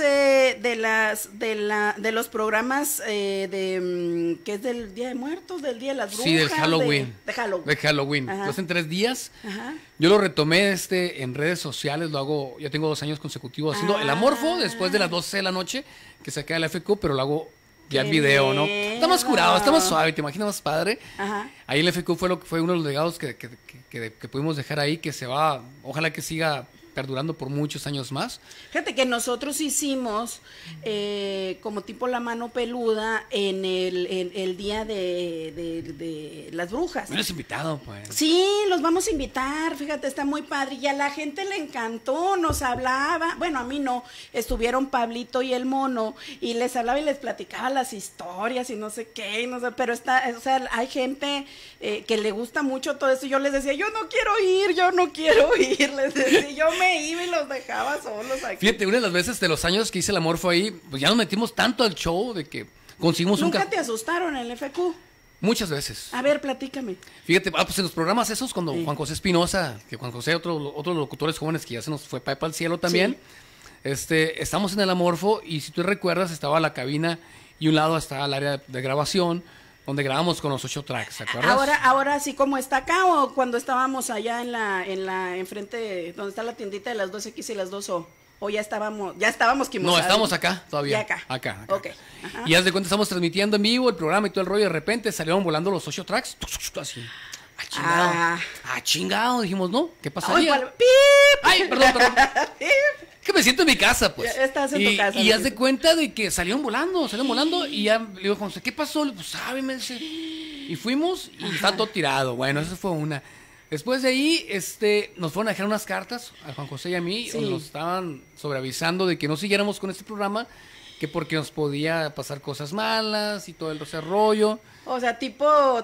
de los programas que es del Día de Muertos, del Día de las Brujas. Sí, del Halloween. De Halloween. De Halloween. Ajá. Entonces en 3 días. Ajá. Yo lo retomé en redes sociales, lo hago, ya tengo 2 años consecutivos haciendo el Amorfo después de las 12 de la noche, que saqué de la FQ, pero lo hago ya en video, ¿no? Está más curado, está más suave, te imaginas más padre. Ajá. Ahí el FQ fue uno de los legados que pudimos dejar ahí, que se va, ojalá que siga perdurando por muchos años más. Fíjate que nosotros hicimos como tipo la mano peluda en el día de las brujas. Me has invitado, pues. Sí, los vamos a invitar, fíjate, está muy padre. Y a la gente le encantó, nos hablaba. Bueno, a mí no, estuvieron Pablito y el Mono, y les hablaba y les platicaba las historias y no sé qué, y no sé, pero hay gente que le gusta mucho todo eso. Y yo les decía, yo no quiero ir, les decía, yo me iba y los dejaba solos aquí. Fíjate, una de las veces de los años que hice el Amorfo ahí, pues ya nos metimos tanto al show de que conseguimos ¿Nunca te asustaron en el FQ? Muchas veces. A ver, platícame. Fíjate, pues en los programas esos, cuando Juan José Espinosa, que Juan José, otros locutores jóvenes que ya se nos fue para el cielo también, estamos en el Amorfo y si tú recuerdas, estaba la cabina y un lado estaba el área de grabación, donde grabamos con los 8 tracks, ¿te acuerdas? Ahora sí como está acá, o cuando estábamos allá en la enfrente, donde está la tiendita de las 2X y las 2O, o ya estábamos No, estamos acá todavía. Ya acá. Ok. Ajá. Y haz de cuenta, estamos transmitiendo en vivo el programa y todo el rollo, y de repente salieron volando los 8 tracks, así. Chingado, dijimos, ¿no? ¿Qué pasaría? Ay, perdón. Que me siento en mi casa, pues. Estás en tu casa. Y haz de cuenta de que salieron volando, y ya le digo, ¿qué pasó? Pues sabe, me dice. Y fuimos y está todo tirado. Bueno, esa fue una. Después de ahí, nos fueron a dejar unas cartas a Juan José y a mí, donde nos estaban sobreavisando de que no siguiéramos con este programa, que porque nos podía pasar cosas malas y todo ese rollo. O sea, tipo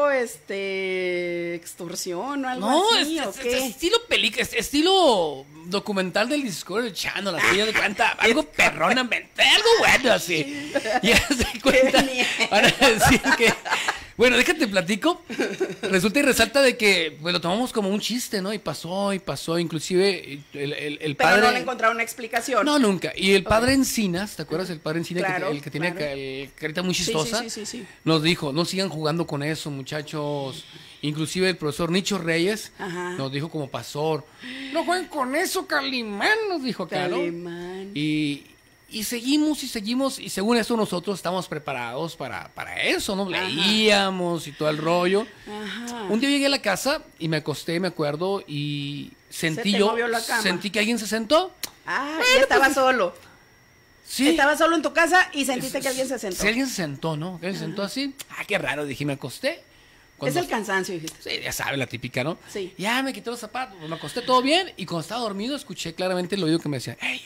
extorsión o algo así, ¿o qué? Estilo documental del Discovery Channel, así de cuenta, algo perronamente, algo bueno así. Y haz de cuenta, van a decir que, bueno, déjate platico, resulta y resalta de que pues, lo tomamos como un chiste, ¿no? Y pasó, inclusive el padre... Pero no le encontraron una explicación. No, nunca. Y el padre Encinas, ¿te acuerdas? El padre Encinas, claro, el que tiene carita muy chistosa, sí. Nos dijo, no sigan jugando con eso, muchachos. Inclusive el profesor Nicho Reyes nos dijo como pastor, no jueguen con eso, Calimán, nos dijo acá, ¿no? Y seguimos, y según eso nosotros estamos preparados para eso, ¿no? Leíamos y todo el rollo. Ajá. Un día llegué a la casa y me acosté, me acuerdo, y sentí que alguien se sentó. Ya estaba solo. Sí. Estaba solo en tu casa y sentiste que alguien se sentó. Sí, alguien se sentó, ¿no? Alguien se sentó así. Qué raro, dije, me acosté. Es el cansancio, dijiste. Sí, ya sabes, la típica, ¿no? Sí. Ya me quité los zapatos, me acosté todo bien, y cuando estaba dormido escuché claramente el oído que me decía, ¡Ey!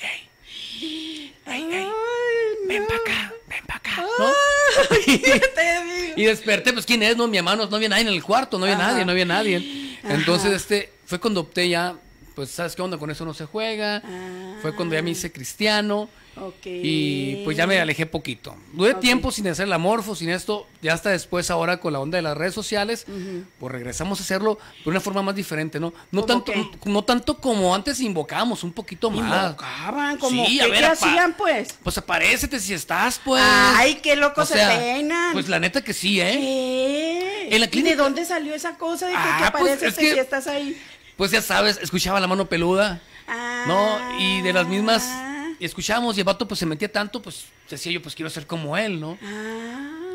Ven para acá, ¿no? Y desperté, pues, ¿quién es? No, mi hermano, no había nadie en el cuarto, no había nadie. Entonces, fue cuando opté ya, pues, ¿sabes qué onda? Con eso no se juega. Fue cuando ya me hice cristiano. Y pues ya me alejé poquito. Duré tiempo sin hacer el Amorfo, sin esto. Ya hasta después, ahora con la onda de las redes sociales, pues regresamos a hacerlo de una forma más diferente, ¿no? No tanto como antes invocábamos, un poquito más. Invocaban, como sí, ¿qué hacían, pues? Pues aparécete si estás, pues. Ay, qué locos se peinan. Pues la neta que sí, ¿eh? ¿Qué? En la clínica... ¿De dónde salió esa cosa de que apareces si estás ahí? Pues ya sabes, escuchaba La Mano Peluda, ¿no? Y de las mismas... Y escuchábamos, y el vato pues se metía tanto, pues decía yo, pues quiero ser como él, ¿no?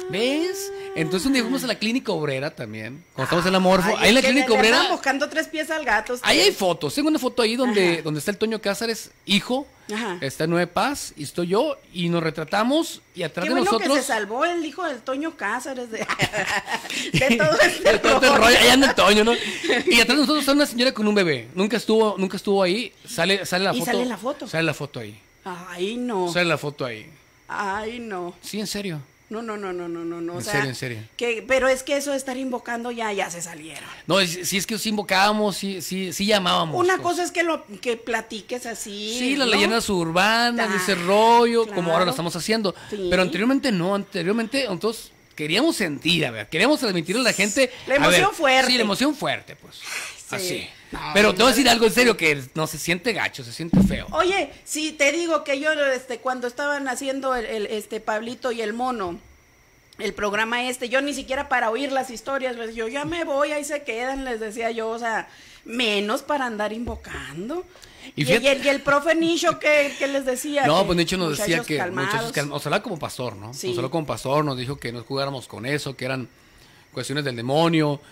¿Ves? Entonces un día fuimos a la Clínica Obrera también, cuando estamos en la Morfo. Ahí en la Clínica Obrera. Estaban buscando 3 pies al gato. Ahí hay fotos. Tengo una foto ahí donde está el Toño Cázares, hijo. Ajá. Está Nueve Paz y estoy yo. Y nos retratamos. Y atrás de nosotros. Que se salvó el hijo del Toño Cázares. De todo este rollo. Ahí anda el Toño, ¿no? Y atrás de nosotros está una señora con un bebé. Nunca estuvo ahí. Sale la foto. ¿Y sale la foto? Sale la foto ahí. Ay, no. Sale la foto ahí. Ay, no. Sí, en serio. No. En serio. Pero es que eso de estar invocando ya se salieron. No, si es que sí invocábamos, sí llamábamos. Una cosa es que platiques así. Sí, las leyendas urbanas, ese rollo, como ahora lo estamos haciendo. Sí. Pero anteriormente no, nosotros queríamos sentir, queríamos transmitirle a la gente. La emoción fuerte. Sí, la emoción fuerte, pues. Sí. Así. No, pero te voy a decir algo en serio que no se siente gacho, se siente feo. Oye, si te digo que yo cuando estaban haciendo Pablito y el Mono, el programa yo ni siquiera para oír las historias, yo ya me voy, ahí se quedan, les decía yo, o sea, menos para andar invocando. Y el profe Nicho, ¿qué les decía? No, pues Nicho nos decía que muchachos calmados, nos hablaba como pastor, ¿no? Sí. Nos habló como pastor, nos dijo que no jugáramos con eso, que eran cuestiones del demonio,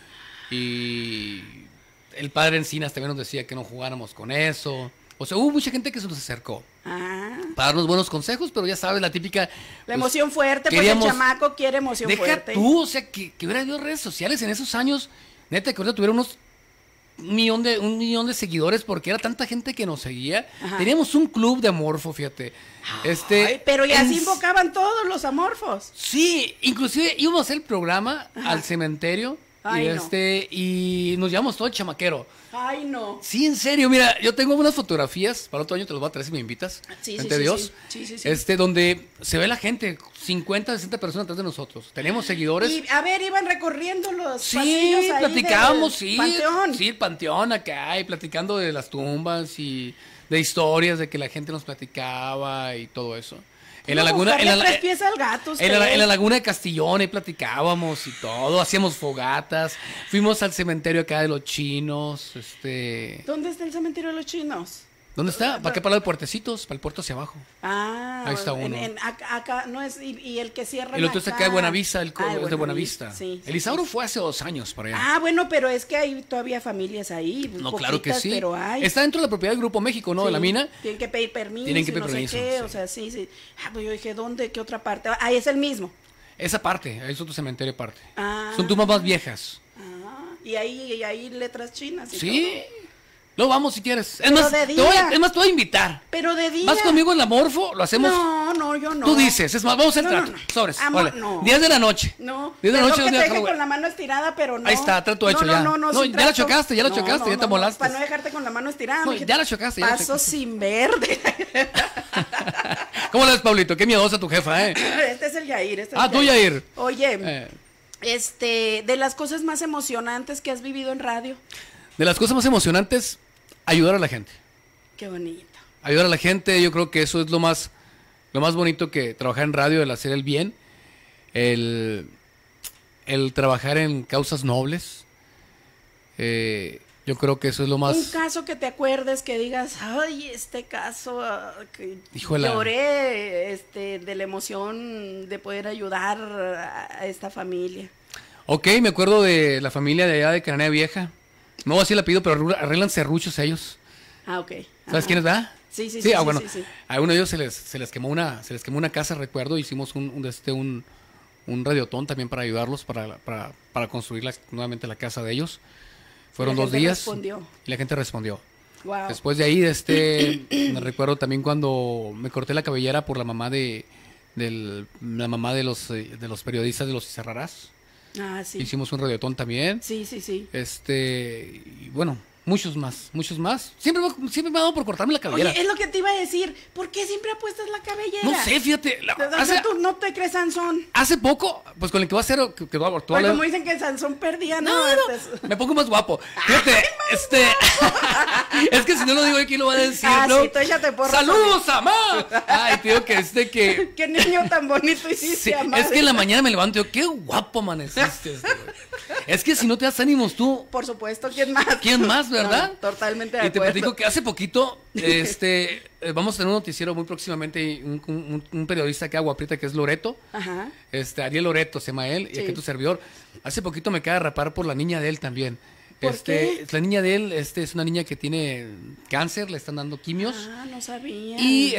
y el padre Encinas también nos decía que no jugáramos con eso. O sea, hubo mucha gente que se nos acercó para darnos buenos consejos, pero ya sabes, la típica... La emoción fuerte, pues el chamaco quiere emoción fuerte. Deja tú, o sea, que hubiera habido redes sociales en esos años, neta, que ahorita tuviera un millón de seguidores, porque era tanta gente que nos seguía. Ajá. Teníamos un club de amorfo, fíjate. Pero ya así invocaban todos los amorfos. Sí, inclusive íbamos a hacer el programa al cementerio. Y nos llevamos todo el chamaquero. Ay, no. Sí, en serio, mira, yo tengo unas fotografías, para otro año te los voy a traer si me invitas. Sí, Dios. Sí. Donde se ve la gente, 50, 60 personas atrás de nosotros. Tenemos seguidores. Y a ver, iban recorriendo los pasillos ahí platicábamos, Panteón. Sí, el panteón acá, y platicando de las tumbas y de historias de que la gente nos platicaba y todo eso. En la laguna, en la laguna de Castillón, ahí platicábamos y todo, hacíamos fogatas, fuimos al cementerio acá de los chinos, ¿Dónde está el cementerio de los chinos? ¿Dónde está? ¿Para qué? Para los puertecitos, para el puerto hacia abajo. Ahí está uno. Acá no es, y el que cierra. El otro está acá de Buenavista, es de Buenavista. Sí, el Isauro fue hace 2 años para allá. Bueno, pero es que hay todavía familias ahí. No, claro que sí. Pero hay. Está dentro de la propiedad del Grupo México, ¿no? Sí. De la mina. Tienen que pedir permiso. Qué, o sea, sí. Pues yo dije, ¿dónde? ¿Qué otra parte? Ahí es el mismo. Esa parte, ahí es otro cementerio aparte. Son tumbas más viejas. Y hay letras chinas. Sí. Luego vamos si quieres. Es más, te voy a invitar. Pero de día. ¿Vas conmigo en la Morfo? Lo hacemos. No, yo no. Tú dices, es más, vamos a entrar. Sobres. Vale. 10 de la noche. No. 10 de la noche. Que te deje con la mano estirada, pero no. Ahí está, trato hecho ya. No, ya la chocaste, ya te molaste. Para no dejarte con la mano estirada. Ya la chocaste, Paso sin verde. ¿Cómo la ves, Pablito? Qué miedosa tu jefa, Este es el Yair. Tú, Yair. Oye, de las cosas más emocionantes que has vivido en radio. De las cosas más emocionantes, ayudar a la gente. Qué bonito. Ayudar a la gente, yo creo que eso es lo más bonito que trabajar en radio, el hacer el bien, el trabajar en causas nobles. Yo creo que eso es lo más... Un caso que te acuerdes, que digas, ay, este caso, que lloré de la emoción de poder ayudar a esta familia. Ok, me acuerdo de la familia de allá de Cananea Vieja. No, así la pido, pero arreglan serruchos ellos. Ok. ¿Sabes quiénes, verdad? Sí. Bueno, a uno de ellos se les quemó una casa, recuerdo, hicimos un radiotón también para ayudarlos, para construir nuevamente la casa de ellos. Fueron 2 días y la gente respondió. Wow. Después de ahí, me recuerdo también cuando me corté la cabellera por la mamá de los periodistas de Los Cerrarás. Sí. Hicimos un radiotón también. Sí. Y bueno, muchos más. Siempre me ha dado por cortarme la cabellera. Oye, es lo que te iba a decir. ¿Por qué siempre apuestas la cabellera? No sé, fíjate. ¿Tú no te crees Sansón? Hace poco, pues con el que voy a hacer... Como dicen que Sansón perdía, ¿no? Me pongo más guapo. Fíjate, es que si no lo digo aquí lo va a decir, ¿no? Sí, tú échate porras. ¡Saludos, mamá! Ay, te digo que Qué niño tan bonito hiciste, sí, es que en la mañana me levanto y digo, qué guapo amaneciste. Es que si no te das ánimos tú. Por supuesto, ¿quién más? ¿Quién más, verdad? No, totalmente de acuerdo. Y te platico que hace poquito, vamos a tener un noticiero muy próximamente, un periodista acá, guaprita, que es Loreto. Ajá. Ariel Loreto se llama él, y aquí tu servidor. Hace poquito me acaba de rapar por la niña de él también. ¿Por qué? La niña de él, es una niña que tiene cáncer, le están dando quimios. Ah, no sabía. Y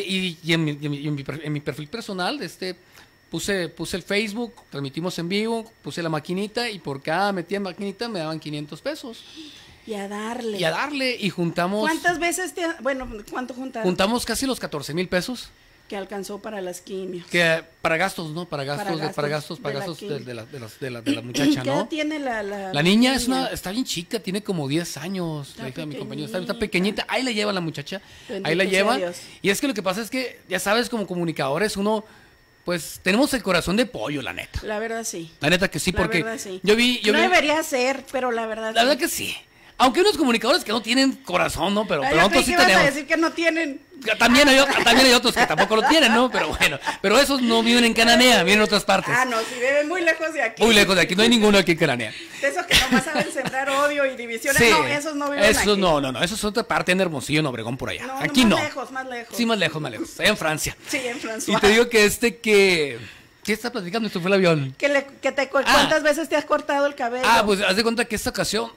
en mi perfil personal, puse el Facebook, transmitimos en vivo, puse la maquinita y por cada metida maquinita me daban 500 pesos. Y a darle. Y juntamos. ¿Cuántas veces cuánto juntaron? Juntamos casi los 14,000 pesos. Que alcanzó para las quimios. Que para gastos, ¿no? Para gastos de la muchacha, ¿no? ¿Qué edad tiene la niña? Está bien chica, tiene como 10 años, la hija de mi compañero, está pequeñita, ahí la lleva la muchacha, ahí la lleva. Y es que lo que pasa es que, ya sabes, como comunicadores, uno, pues, tenemos el corazón de pollo, la neta. La verdad sí. La neta que sí, porque sí. yo vi... No debería ser, pero la verdad La verdad que sí. Aunque hay unos comunicadores que no tienen corazón, ¿no? Pero nosotros sí tenemos. Vas a decir que no tienen. También hay otros que tampoco lo tienen, ¿no? Pero bueno, pero esos no viven en Cananea, viven en otras partes. Ah, no, sí viven muy lejos de aquí. Muy lejos de aquí, no hay ninguno aquí en Cananea. De esos que nomás saben sembrar odio y divisiones, sí, no, esos no viven aquí. No, esos es otra parte en Hermosillo, en Obregón, por allá. No, aquí no. Más lejos. Sí, más lejos. Allá en Francia. Sí, en Francia. Y te digo que... ¿Qué está platicando? Esto fue el avión. ¿Cuántas veces te has cortado el cabello? Pues haz de cuenta que esta ocasión,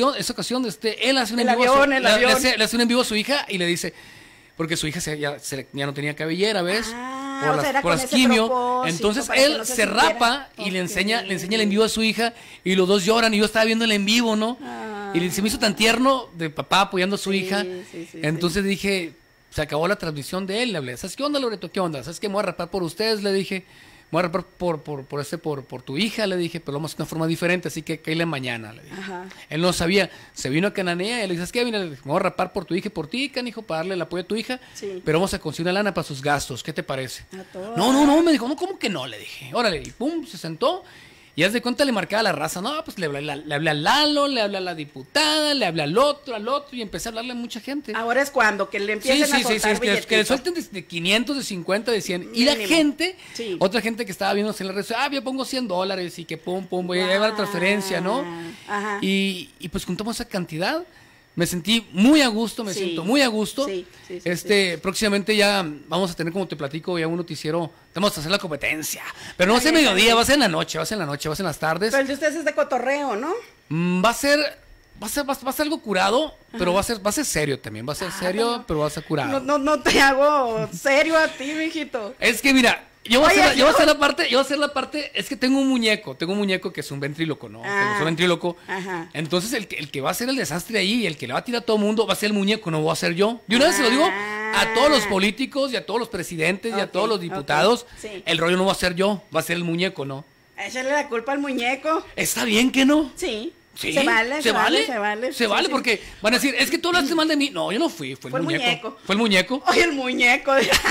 él hace un en vivo. Le hace un en vivo a su hija y le dice, porque su hija ya no tenía cabellera, ¿ves? Por las quimio. Entonces él se rapa y le enseña el en vivo a su hija y los dos lloran y yo estaba viendo el en vivo, ¿no? Y se me hizo tan tierno de papá apoyando a su hija. Entonces dije, se acabó la transmisión de él, le hablé, ¿sabes qué onda, Loreto? ¿Qué onda? ¿Sabes qué? Me voy a rapar por ustedes, le dije. Me voy a rapar por tu hija, le dije, pero lo vamos a hacer de una forma diferente, así que caíle mañana, le dije. Ajá. Él no sabía, se vino a Cananea y le dije, ¿sabes qué? Mira, me voy a rapar por tu hija y por ti, canijo, para darle el apoyo a tu hija, pero vamos a conseguir una lana para sus gastos, ¿qué te parece? No, me dijo, no, ¿cómo que no? Le dije, órale, y pum, se sentó. Y haz de cuenta le marcaba a la raza, no, pues le hablé a Lalo, le hablé a la diputada, le hablé al otro, y empecé a hablarle a mucha gente. Ahora es cuando, que le empiecen a soltar que le suelten de 500, de 50, de 100. Y la gente, otra gente que estaba viendo en las redes, yo pongo $100 y que pum, voy a llevar la transferencia, ¿no? Ajá. Y pues juntamos esa cantidad. Me sentí muy a gusto, siento muy a gusto. Sí. Próximamente ya vamos a tener, como te platico, ya un noticiero. Vamos a hacer la competencia. Pero no va a ser mediodía, va a ser en la noche, va a ser en las tardes. Pero el de ustedes es de cotorreo, ¿no? Va a ser algo curado, pero va a ser serio también. Va a ser serio, pero va a ser curado. No te hago serio a ti, mijito. Es que mira, yo voy a hacer la parte, es que tengo un muñeco que es un ventríloco, ¿no? Es un ventríloco. Ajá. Entonces el que va a hacer el desastre ahí, el que le va a tirar a todo el mundo, va a ser el muñeco, no voy a ser yo. De una vez se lo digo a todos los políticos y a todos los presidentes y a todos los diputados, el rollo no va a ser yo, va a ser el muñeco, ¿no? Échale la culpa al muñeco. ¿Está bien que no? Sí. Sí, se vale, porque van a decir, es que tú hablaste mal de mí. No, yo no fui, fue el muñeco. Fue el muñeco. Oye, el muñeco.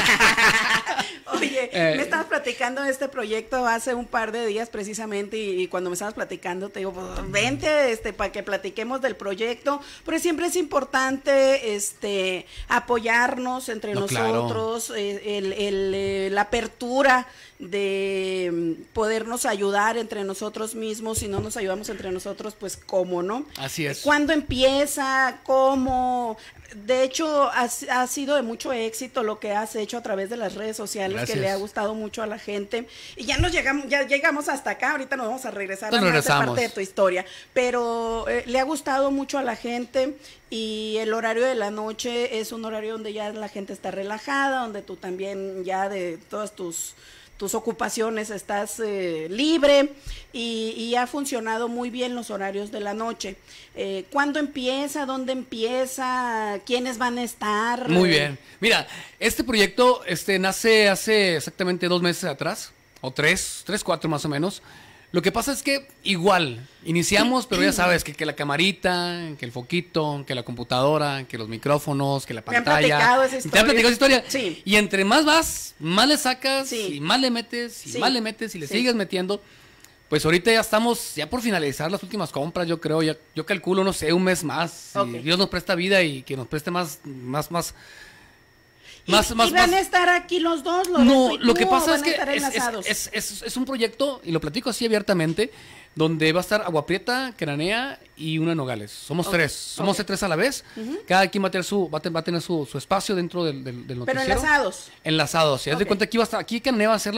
Oye, me estabas platicando de este proyecto hace un par de días precisamente y cuando me estabas platicando te digo, pues, vente para que platiquemos del proyecto, pero siempre es importante apoyarnos entre nosotros, claro. La apertura de podernos ayudar entre nosotros mismos. Si no nos ayudamos entre nosotros, pues cómo, ¿no? Así es. ¿Cuándo empieza? ¿Cómo? De hecho, ha sido de mucho éxito lo que has hecho a través de las redes sociales. Gracias. Que le ha gustado mucho a la gente. Y ya llegamos hasta acá, ahorita nos vamos a regresar a esta parte de tu historia. Pero le ha gustado mucho a la gente y el horario de la noche es un horario donde ya la gente está relajada, donde tú también ya de todas tus ocupaciones estás libre y ha funcionado muy bien los horarios de la noche. ¿Cuándo empieza? ¿Dónde empieza? ¿Quiénes van a estar? Muy bien. Mira, este proyecto nace hace exactamente 2 meses atrás, o 4 más o menos. Lo que pasa es que igual, iniciamos, pero ya sabes que la camarita, que el foquito, que la computadora, que los micrófonos, que la pantalla. ¿Te han platicado esa historia? Sí. Y entre más vas, más le sacas, y más le metes, y más le metes, y le sigues metiendo. Pues ahorita ya estamos por finalizar las últimas compras, yo creo. Yo calculo, no sé, un mes más. Okay. Si Dios nos presta vida y que nos preste más. ¿Y van a estar aquí los dos? No, lo que pasa es que es un proyecto, y lo platico así abiertamente, donde va a estar Agua Prieta, Cananea y una Nogales. Somos tres. Somos tres a la vez. Cada quien va a tener su espacio dentro del noticiero. Pero enlazados. Enlazados. Si haz de cuenta, aquí Cananea va a ser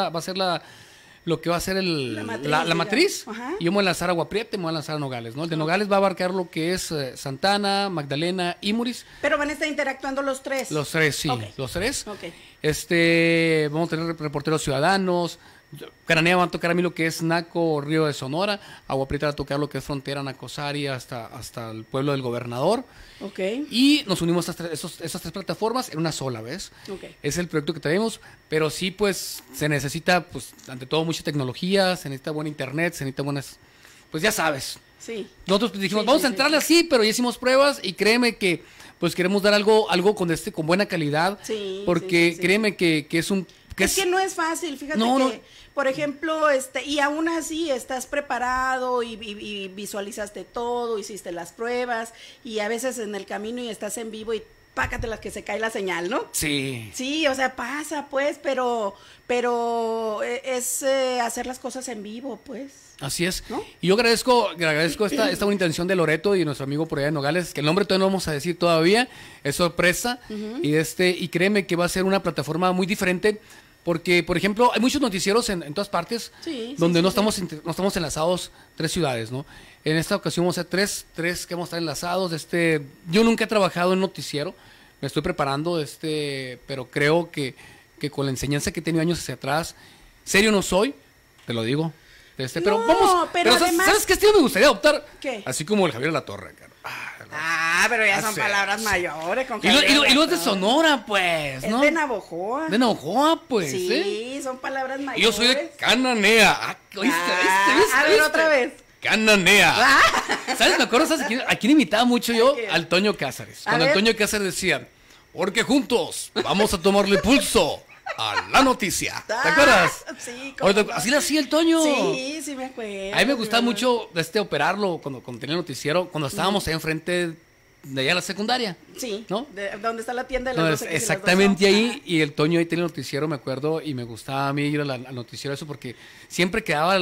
lo que va a ser la matriz. Y yo me voy a lanzar a Agua Prieta y me voy a lanzar a Nogales, ¿no? El de Nogales va a abarcar lo que es Santana, Magdalena, Imuris. Pero van a estar interactuando los tres. Los tres, sí. Los tres. Okay. Vamos a tener reporteros ciudadanos. Cananea va a tocar a mí lo que es Naco, Río de Sonora. Agua Prieta va a tocar lo que es frontera Nacosari hasta el pueblo del gobernador. Y nos unimos a esas tres plataformas en una sola, ¿ves? Es el proyecto que tenemos, pero sí, pues, se necesita, pues, ante todo, mucha tecnología, se necesita buena internet, se necesita buenas, pues, ya sabes. Sí. Nosotros dijimos, vamos a entrarle así, pero ya hicimos pruebas y créeme que, pues, queremos dar algo con buena calidad. Sí. Porque créeme que es un... Es que no es fácil, fíjate que, por ejemplo, y aún así estás preparado y visualizaste todo, hiciste las pruebas y a veces en el camino y estás en vivo y pácatelas que se cae la señal, ¿no? Sí. Sí, o sea, pasa pues, pero es hacer las cosas en vivo, pues. Así es. ¿No? Y yo agradezco esta buena intención de Loreto y nuestro amigo por allá de Nogales, que el nombre todavía no vamos a decir todavía, es sorpresa, y créeme que va a ser una plataforma muy diferente. Porque, por ejemplo, hay muchos noticieros en todas partes donde no estamos enlazados tres ciudades, ¿no? En esta ocasión vamos a ser tres que vamos a estar enlazados. Yo nunca he trabajado en noticiero, me estoy preparando, pero creo que con la enseñanza que he tenido años hacia atrás, serio no soy, te lo digo. Pero vamos, pero además, ¿sabes qué estilo me gustaría adoptar? ¿Qué? Así como el Javier Alatorre, cara. Pero ya son palabras mayores. Y lo es de Sonora, pues, ¿no? Es de Navojoa. De Navojoa, pues. Sí, son palabras mayores. Y yo soy de Cananea. ¿Oíste? A ver, otra vez. Cananea. ¿Sabes? Me acuerdo, ¿a quién imitaba mucho yo? Al Toño Cázares. Cuando el Toño Cázares decía, porque juntos vamos a tomarle pulso a la noticia. ¿Te acuerdas? Sí, así lo hacía el Toño. Sí, me acuerdo. A mí me gustaba mucho operarlo cuando tenía el noticiero, cuando estábamos ahí enfrente de allá la secundaria. Sí, ¿no? Donde está la tienda de las 12. Exactamente ahí, y el Toño ahí tenía el noticiero, me acuerdo, y me gustaba a mí ir al noticiero eso porque siempre quedaba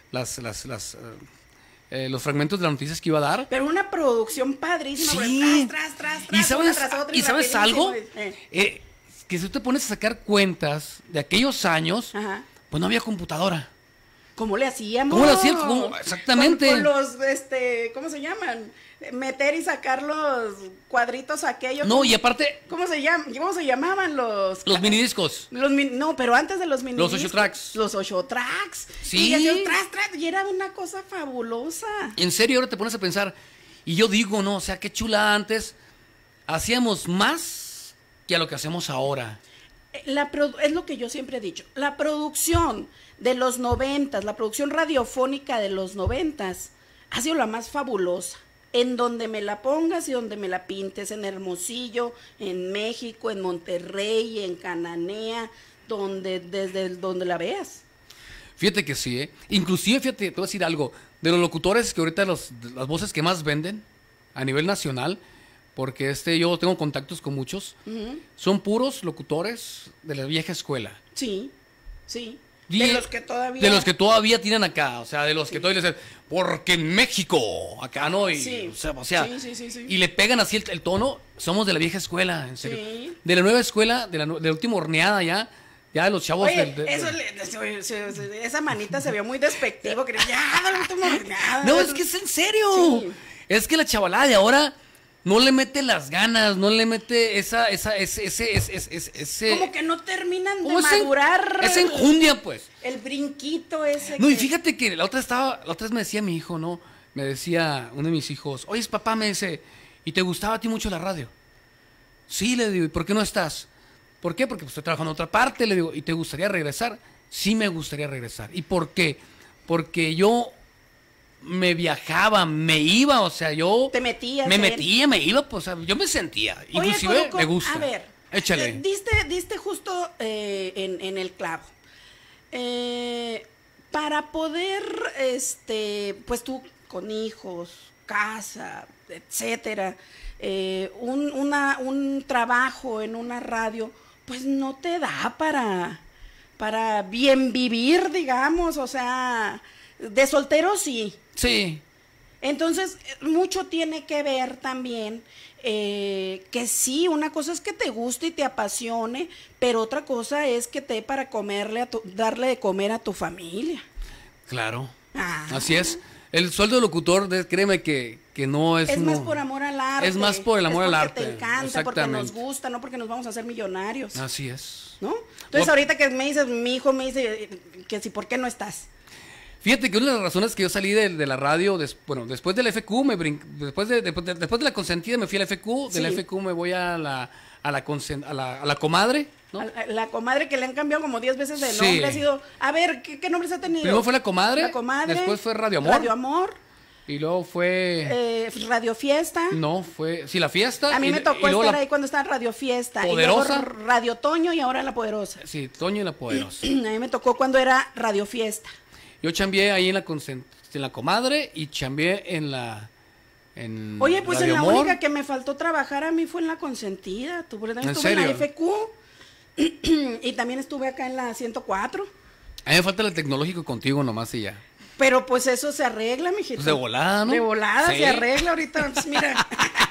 los fragmentos de las noticias que iba a dar. Pero una producción padrísima. Sí. Tras, ¿Y sabes algo? Que si tú te pones a sacar cuentas de aquellos años, pues no había computadora. ¿Cómo le hacíamos? ¿Cómo lo hacíamos? Exactamente. Con los, ¿cómo se llaman? Meter y sacar los cuadritos aquellos. No, y aparte... ¿Cómo se llamaban los? Los minidiscos. No, pero antes de los minidiscos. Los 8 tracks. Los 8 tracks. Sí. Y y era una cosa fabulosa. En serio, ahora te pones a pensar. Y yo digo, no, o sea, qué chula antes. Hacíamos más que a lo que hacemos ahora. Es lo que yo siempre he dicho. La producción de los 90s, la producción radiofónica de los 90s, ha sido la más fabulosa. En donde me la pongas y donde me la pintes, en Hermosillo, en México, en Monterrey, en Cananea, desde donde la veas. Fíjate que sí, ¿eh? Inclusive, fíjate, te voy a decir algo, de los locutores que ahorita las voces que más venden a nivel nacional, porque yo tengo contactos con muchos, son puros locutores de la vieja escuela. Sí. De los que todavía tienen acá, o sea, de los que todavía dicen, porque en México, acá, ¿no? Y, sí. Y le pegan así el tono, somos de la vieja escuela, en serio. Sí. De la nueva escuela, de la última horneada ya de los chavos. Esa manita se vio muy despectivo, que ya, de la última horneada. No, es que es en serio. Sí. Es que la chavalada de ahora no le mete las ganas, no le mete ese como que no terminan de madurar. Esa enjundia, pues. El brinquito ese. No, y fíjate que la otra vez me decía mi hijo, ¿no? Me decía uno de mis hijos, oye, papá, me dice, ¿y te gustaba a ti mucho la radio? Sí, le digo, ¿y por qué no estás? ¿Por qué? Porque pues, estoy trabajando en otra parte, le digo, ¿y te gustaría regresar? Sí me gustaría regresar. ¿Y por qué? Porque yo me viajaba, me iba, o sea, yo... Te metías. Me iba, pues, yo me sentía. Oye, inclusive me gusta. A ver, échale. Diste justo en el clavo. Para poder, pues tú con hijos, casa, etcétera, un trabajo en una radio, pues no te da para bien vivir, digamos, o sea, de soltero sí. Sí. Entonces, mucho tiene que ver también que sí, una cosa es que te guste y te apasione, pero otra cosa es que te dé para darle de comer a tu familia. Claro, así es. El sueldo de locutor, créeme que no es... Es más por amor al arte. Es más por el amor al arte. Porque te encanta, porque nos gusta, no porque nos vamos a hacer millonarios. Así es. ¿No? Entonces ahorita que me dices, mi hijo me dice que si, ¿por qué no estás? Fíjate que una de las razones que yo salí de la radio, después del FQ, después de la consentida me fui al FQ, Sí. del FQ me voy a la comadre, ¿no? La comadre, que le han cambiado como 10 veces de Sí. nombre, ha sido, a ver, ¿qué nombres ha tenido? Primero fue la comadre, después fue Radio Amor. Radio Amor, Y luego fue... Radio Fiesta. No, fue... Sí, La Fiesta. A mí me tocó luego estar ahí cuando estaba Radio Fiesta. Poderosa. Y luego Radio Toño y ahora La Poderosa. Sí, Toño y La Poderosa. A mí me tocó cuando era Radio Fiesta. Yo chambeé ahí en la comadre y chambeé Oye, pues Radio en la Amor. única que me faltó trabajar a mí fue en La Consentida. Porque también ¿En estuve en la serio? FQ. Y también estuve acá en la 104. A mí me falta el tecnológico contigo nomás y ya. Pero pues eso se arregla, mijito. Pues de volada, ¿no? De volada Sí. se arregla ahorita. Pues mira.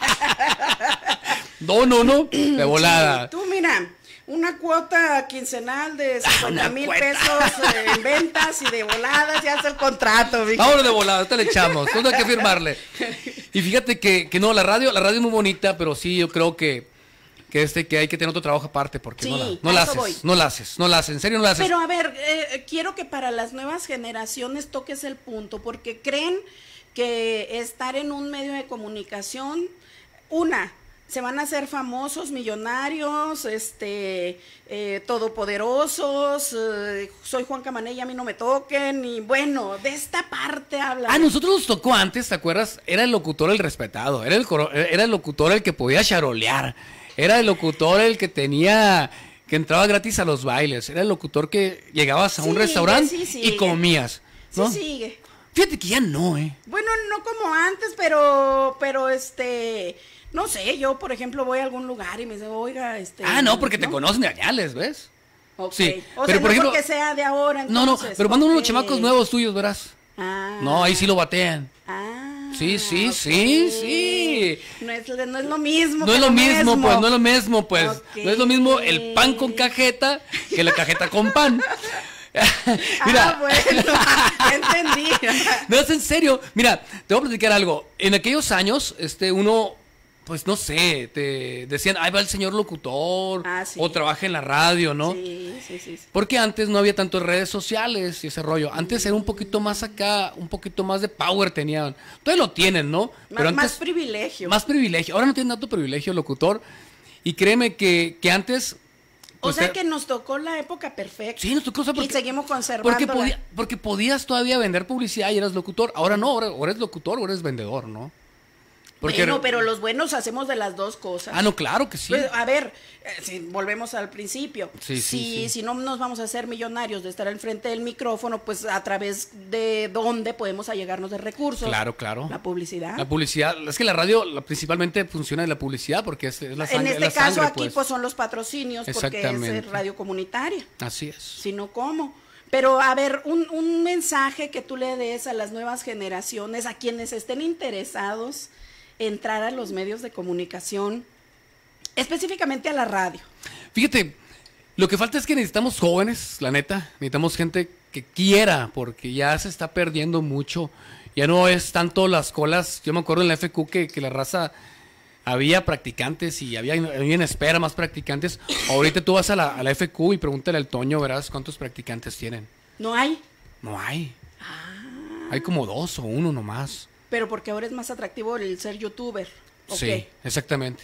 No, de volada. Sí, tú mira, una cuota quincenal de 50,000 pesos en ventas y de voladas ya hace el contrato, mijito. Vámonos de volada, te le echamos, no hay que firmarle. Y fíjate que no, la radio es muy bonita, pero sí, yo creo que hay que tener otro trabajo aparte, porque Sí, no la haces, en serio no la haces. Pero a ver, quiero que para las nuevas generaciones toques el punto, porque creen que estar en un medio de comunicación, se van a hacer famosos, millonarios, todopoderosos, soy Juan Camané y a mí no me toquen, y bueno, de esta parte habla. A nosotros nos tocó antes, ¿te acuerdas? Era el locutor el respetado, era el locutor el que podía charolear, era el locutor el que entraba gratis a los bailes, era el locutor que llegabas a un restaurante y comías, ¿no? Sí sigue. Fíjate que ya no, Bueno, no como antes, pero no sé, yo por ejemplo voy a algún lugar y me dice, oiga, no, porque te conocen de añales, ¿ves? Okay. Sí, O pero sea, por ejemplo, porque sea de ahora, no, entonces. pero mandan unos ok. chamacos nuevos tuyos, verás. No, ahí sí lo batean. Sí. No es lo mismo. No es lo mismo, pues, no es lo mismo, pues. Ok. No es lo mismo el pan con cajeta que la cajeta con pan. Mira. Bueno, entendí. No, es en serio. Mira, te voy a platicar algo. En aquellos años, uno, pues no sé, te decían, ahí va el señor locutor, Sí. o trabaja en la radio, ¿no? Sí. Porque antes no había tanto redes sociales y ese rollo. Antes era un poquito más acá, un poquito más de power tenían. Todavía lo tienen, ¿no? Pero antes, más privilegio. Más privilegio. Ahora no tienen tanto privilegio locutor. Y créeme que antes... O pues, sea que nos tocó la época perfecta. Sí, nos tocó. Y seguimos conservando. Porque podías todavía vender publicidad y eras locutor. Ahora no, ahora eres locutor o eres vendedor, ¿no? Bueno, pero los buenos hacemos de las dos cosas. No, claro que sí. Pues, a ver, si volvemos al principio. Sí. Si no nos vamos a hacer millonarios de estar al frente del micrófono, pues a través de dónde podemos allegarnos de recursos. Claro. La publicidad. La publicidad. Es que la radio principalmente funciona en la publicidad porque es la sangre. En este caso sangre, aquí pues son los patrocinios porque es radio comunitaria. Así es. Si no, ¿cómo? Pero a ver, un mensaje que tú le des a las nuevas generaciones, a quienes estén interesados entrar a los medios de comunicación, específicamente a la radio. Fíjate, lo que falta es que necesitamos jóvenes, la neta, necesitamos gente que quiera, porque ya se está perdiendo mucho, ya no es tanto las colas. Yo me acuerdo en la FQ que la raza había practicantes y había en espera más practicantes. Ahorita tú vas a la FQ y pregúntale al Toño, verás cuántos practicantes tienen. ¿No hay? No hay. Hay como 2 o 1 nomás. Pero porque ahora es más atractivo el ser youtuber. Sí, exactamente.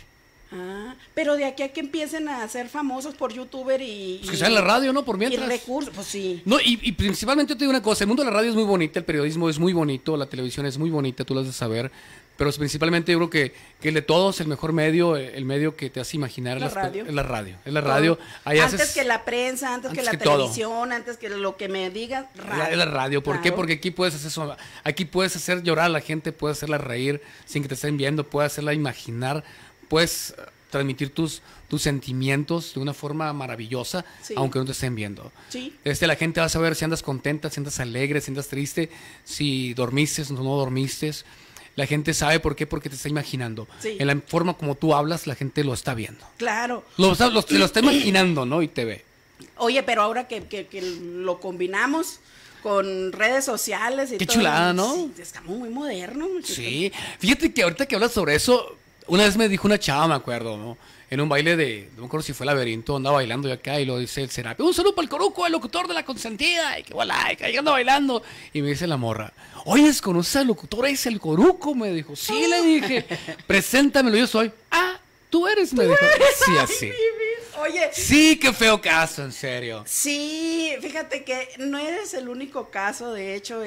Pero de aquí a que empiecen a ser famosos por youtuber y... Pues que sea en la radio, ¿no? Por mientras. Y recursos, pues sí. No, y principalmente te digo una cosa, el mundo de la radio es muy bonito, el periodismo es muy bonito, la televisión es muy bonita, tú lo has de saber, pero principalmente yo creo que el de todos, el mejor medio, el medio que te hace imaginar la radio. Es la radio. Es la radio. Ahí antes que la prensa, antes que la televisión, antes que lo que me digas, radio. Es la radio. ¿Por qué? Porque aquí puedes hacer eso, aquí puedes hacer llorar a la gente, puedes hacerla reír sin que te estén viendo, puedes hacerla imaginar, puedes transmitir tus sentimientos de una forma maravillosa, aunque no te estén viendo. Sí. La gente va a saber si andas contenta, si andas alegre, si andas triste, si dormiste o no dormiste. La gente sabe por qué, porque te está imaginando. Sí. En la forma como tú hablas, la gente lo está viendo. Claro. Lo está imaginando, ¿no? Y te ve. Oye, pero ahora que lo combinamos con redes sociales y qué todo. Qué chulada, ¿no? Sí, está muy moderno. Sí. Fíjate que ahorita que hablas sobre eso, una vez me dijo una chava, me acuerdo, ¿no? En un baile no me acuerdo si fue Laberinto, andaba bailando yo acá y lo dice el Serapio, un saludo para el Coruco, el locutor de La Consentida, y que voilà, y que ahí anda bailando. Y me dice la morra, oye, ¿conoces al locutor? Es el Coruco, me dijo. Sí, le dije, preséntamelo, yo soy. Tú eres, me dijo. Sí, así. Oye. Sí, qué feo caso, en serio. Sí, fíjate que no eres el único caso, de hecho,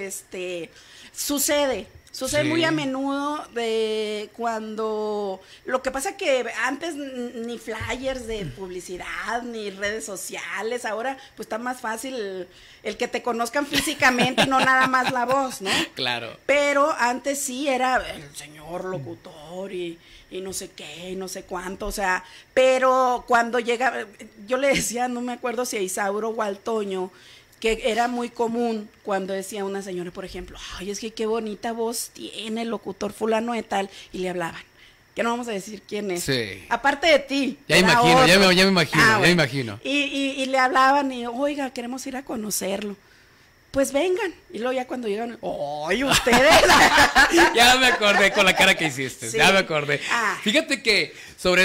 sucede muy a menudo de cuando... Lo que pasa que antes ni flyers de publicidad, ni redes sociales, ahora pues está más fácil el que te conozcan físicamente y no nada más la voz, ¿no? Claro. Pero antes sí era el señor locutor y no sé qué, y no sé cuánto, o sea, pero cuando llega, yo le decía, no me acuerdo si a Isauro o al Toño, que era muy común cuando decía una señora, por ejemplo, ay, es que qué bonita voz tiene el locutor fulano de tal, y le hablaban, que no vamos a decir quién es, sí. Aparte de ti. Ya me imagino. Y le hablaban y, oiga, queremos ir a conocerlo. Pues vengan. Y luego ya cuando llegan, ¡ay, ustedes! Ya me acordé con la cara que hiciste, sí. Ya me acordé. Fíjate que sobre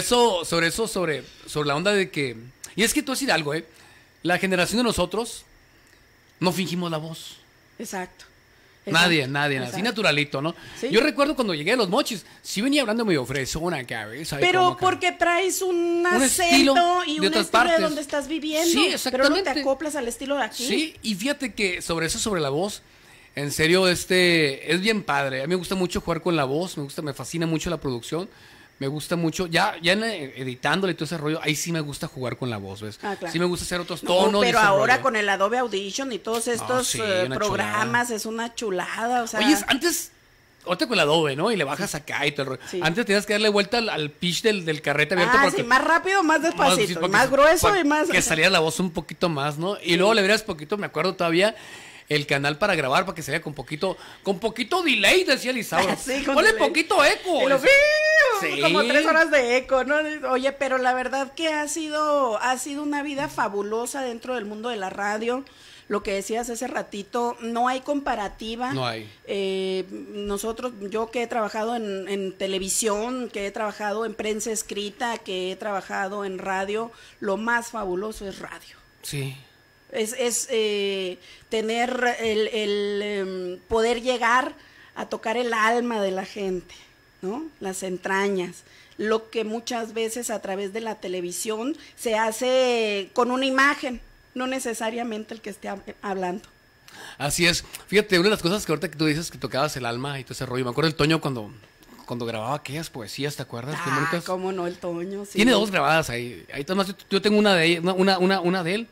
la onda de que... Y es que tú vas a decir algo, la generación de nosotros no fingimos la voz. Exacto. Nadie, así naturalito, ¿no? ¿Sí? Yo recuerdo cuando llegué a Los Mochis, sí venía hablando medio fresona, ¿sabes? Pero porque traes un acento y un estilo de donde estás viviendo. Sí, exactamente. Pero no te acoplas al estilo de aquí. Sí, y fíjate que sobre la voz, en serio, es bien padre. A mí me gusta mucho jugar con la voz, me fascina mucho la producción. Me gusta mucho, ya editándole y todo ese rollo, ahí sí me gusta jugar con la voz, ¿ves? Claro. Sí me gusta hacer otros tonos. Pero ahora con el Adobe Audition y todos estos programas chulada. Es una chulada, o sea. Oye, antes, ahorita con el Adobe, ¿no? Y le bajas acá y todo el rollo. Sí. Antes tenías que darle vuelta al pitch del carrete abierto. Sí, más rápido, más despacito, más grueso y más... Que saliera la voz un poquito más, ¿no? Y luego le verías poquito, me acuerdo todavía... El canal para grabar, para que se vea con poquito delay, decía Lisaura. Sí, ponle poquito eco. Sí. Como 3 horas de eco, ¿no? Oye, pero la verdad que ha sido una vida fabulosa dentro del mundo de la radio. Lo que decías hace ratito, no hay comparativa. No hay. Yo que he trabajado en televisión, que he trabajado en prensa escrita, que he trabajado en radio, lo más fabuloso es radio. Sí. Es tener el poder llegar a tocar el alma de la gente, ¿no? Las entrañas. Lo que muchas veces a través de la televisión se hace con una imagen, no necesariamente el que esté hablando. Así es. Fíjate, una de las cosas que ahorita que tú dices que tocabas el alma y todo ese rollo, me acuerdo del Toño cuando grababa aquellas poesías, ¿te acuerdas? Cómo no, el Toño, sí. Tiene 2 grabadas ahí. Ahí además yo tengo una de él.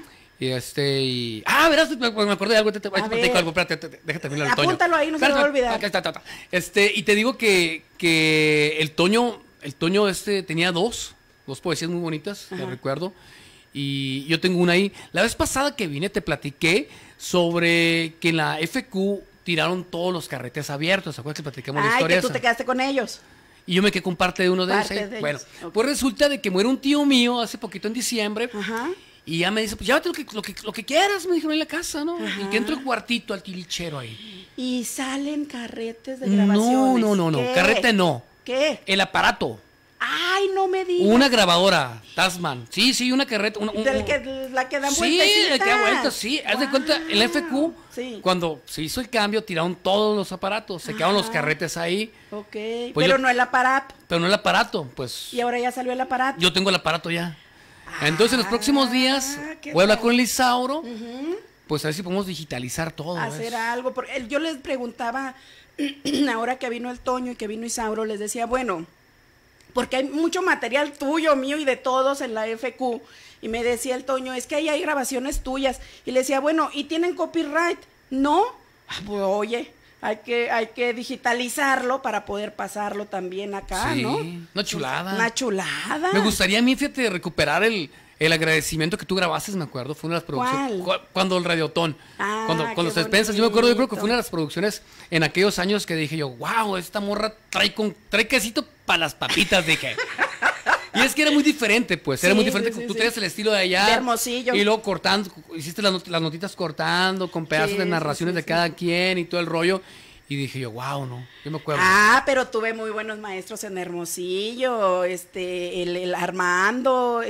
Verás, me acordé de algo, te platico algo, espérate, déjate terminar el Toño. Apúntalo ahí, no se me va a olvidar. Y te digo que el Toño tenía dos poesías muy bonitas, te recuerdo, y yo tengo una ahí. La vez pasada que vine te platiqué sobre que en la FQ tiraron todos los carretes abiertos, ¿te acuerdas que platicamos la historia que tú te quedaste con ellos. Y yo me quedé con parte de uno de ellos. Bueno, pues resulta de que muere un tío mío hace poquito en diciembre. Y ya me dice, pues llévate lo que quieras, me dijeron en la casa, ¿no? Y que entro al cuartito, al tilichero ahí. Y salen carretes de grabaciones. No, carrete no. ¿Qué? El aparato. Ay, no me digas. Una grabadora, Tasman. Sí, una carreta. La que dan sí, vueltecitas. la que da vueltas, sí. Haz de cuenta, el FQ, cuando se hizo el cambio, tiraron todos los aparatos. Se quedaron los carretes ahí. Ok, pues pero no el aparato. Pero no el aparato, pues. Y ahora ya salió el aparato. Yo tengo el aparato ya. Entonces, en los próximos días, voy a hablar con el Isauro. Pues a ver si podemos digitalizar todo. Hacer algo. Porque yo les preguntaba, ahora que vino el Toño y que vino Isauro, les decía, bueno, porque hay mucho material tuyo, mío y de todos en la FQ. Y me decía el Toño, es que ahí hay grabaciones tuyas. Y le decía, bueno, ¿y tienen copyright? ¿No? Pues oye, hay que digitalizarlo para poder pasarlo también acá, sí, ¿no? Una chulada. Una chulada. Me gustaría a mí, fíjate, recuperar el agradecimiento que tú grabaste, me acuerdo, fue una de las producciones. ¿Cuál? Cuando el Radiotón. Cuando se despensas, yo me acuerdo, yo creo que fue una de las producciones en aquellos años que dije yo, wow, esta morra trae quesito para las papitas, dije. Y es que era muy diferente, pues, era muy diferente. Tú tenías el estilo de allá. De Hermosillo. Y luego cortando, hiciste las notitas cortando, con pedazos de narraciones de cada quien y todo el rollo. Y dije yo, wow, no, yo me acuerdo. Pero tuve muy buenos maestros en Hermosillo, el Armando,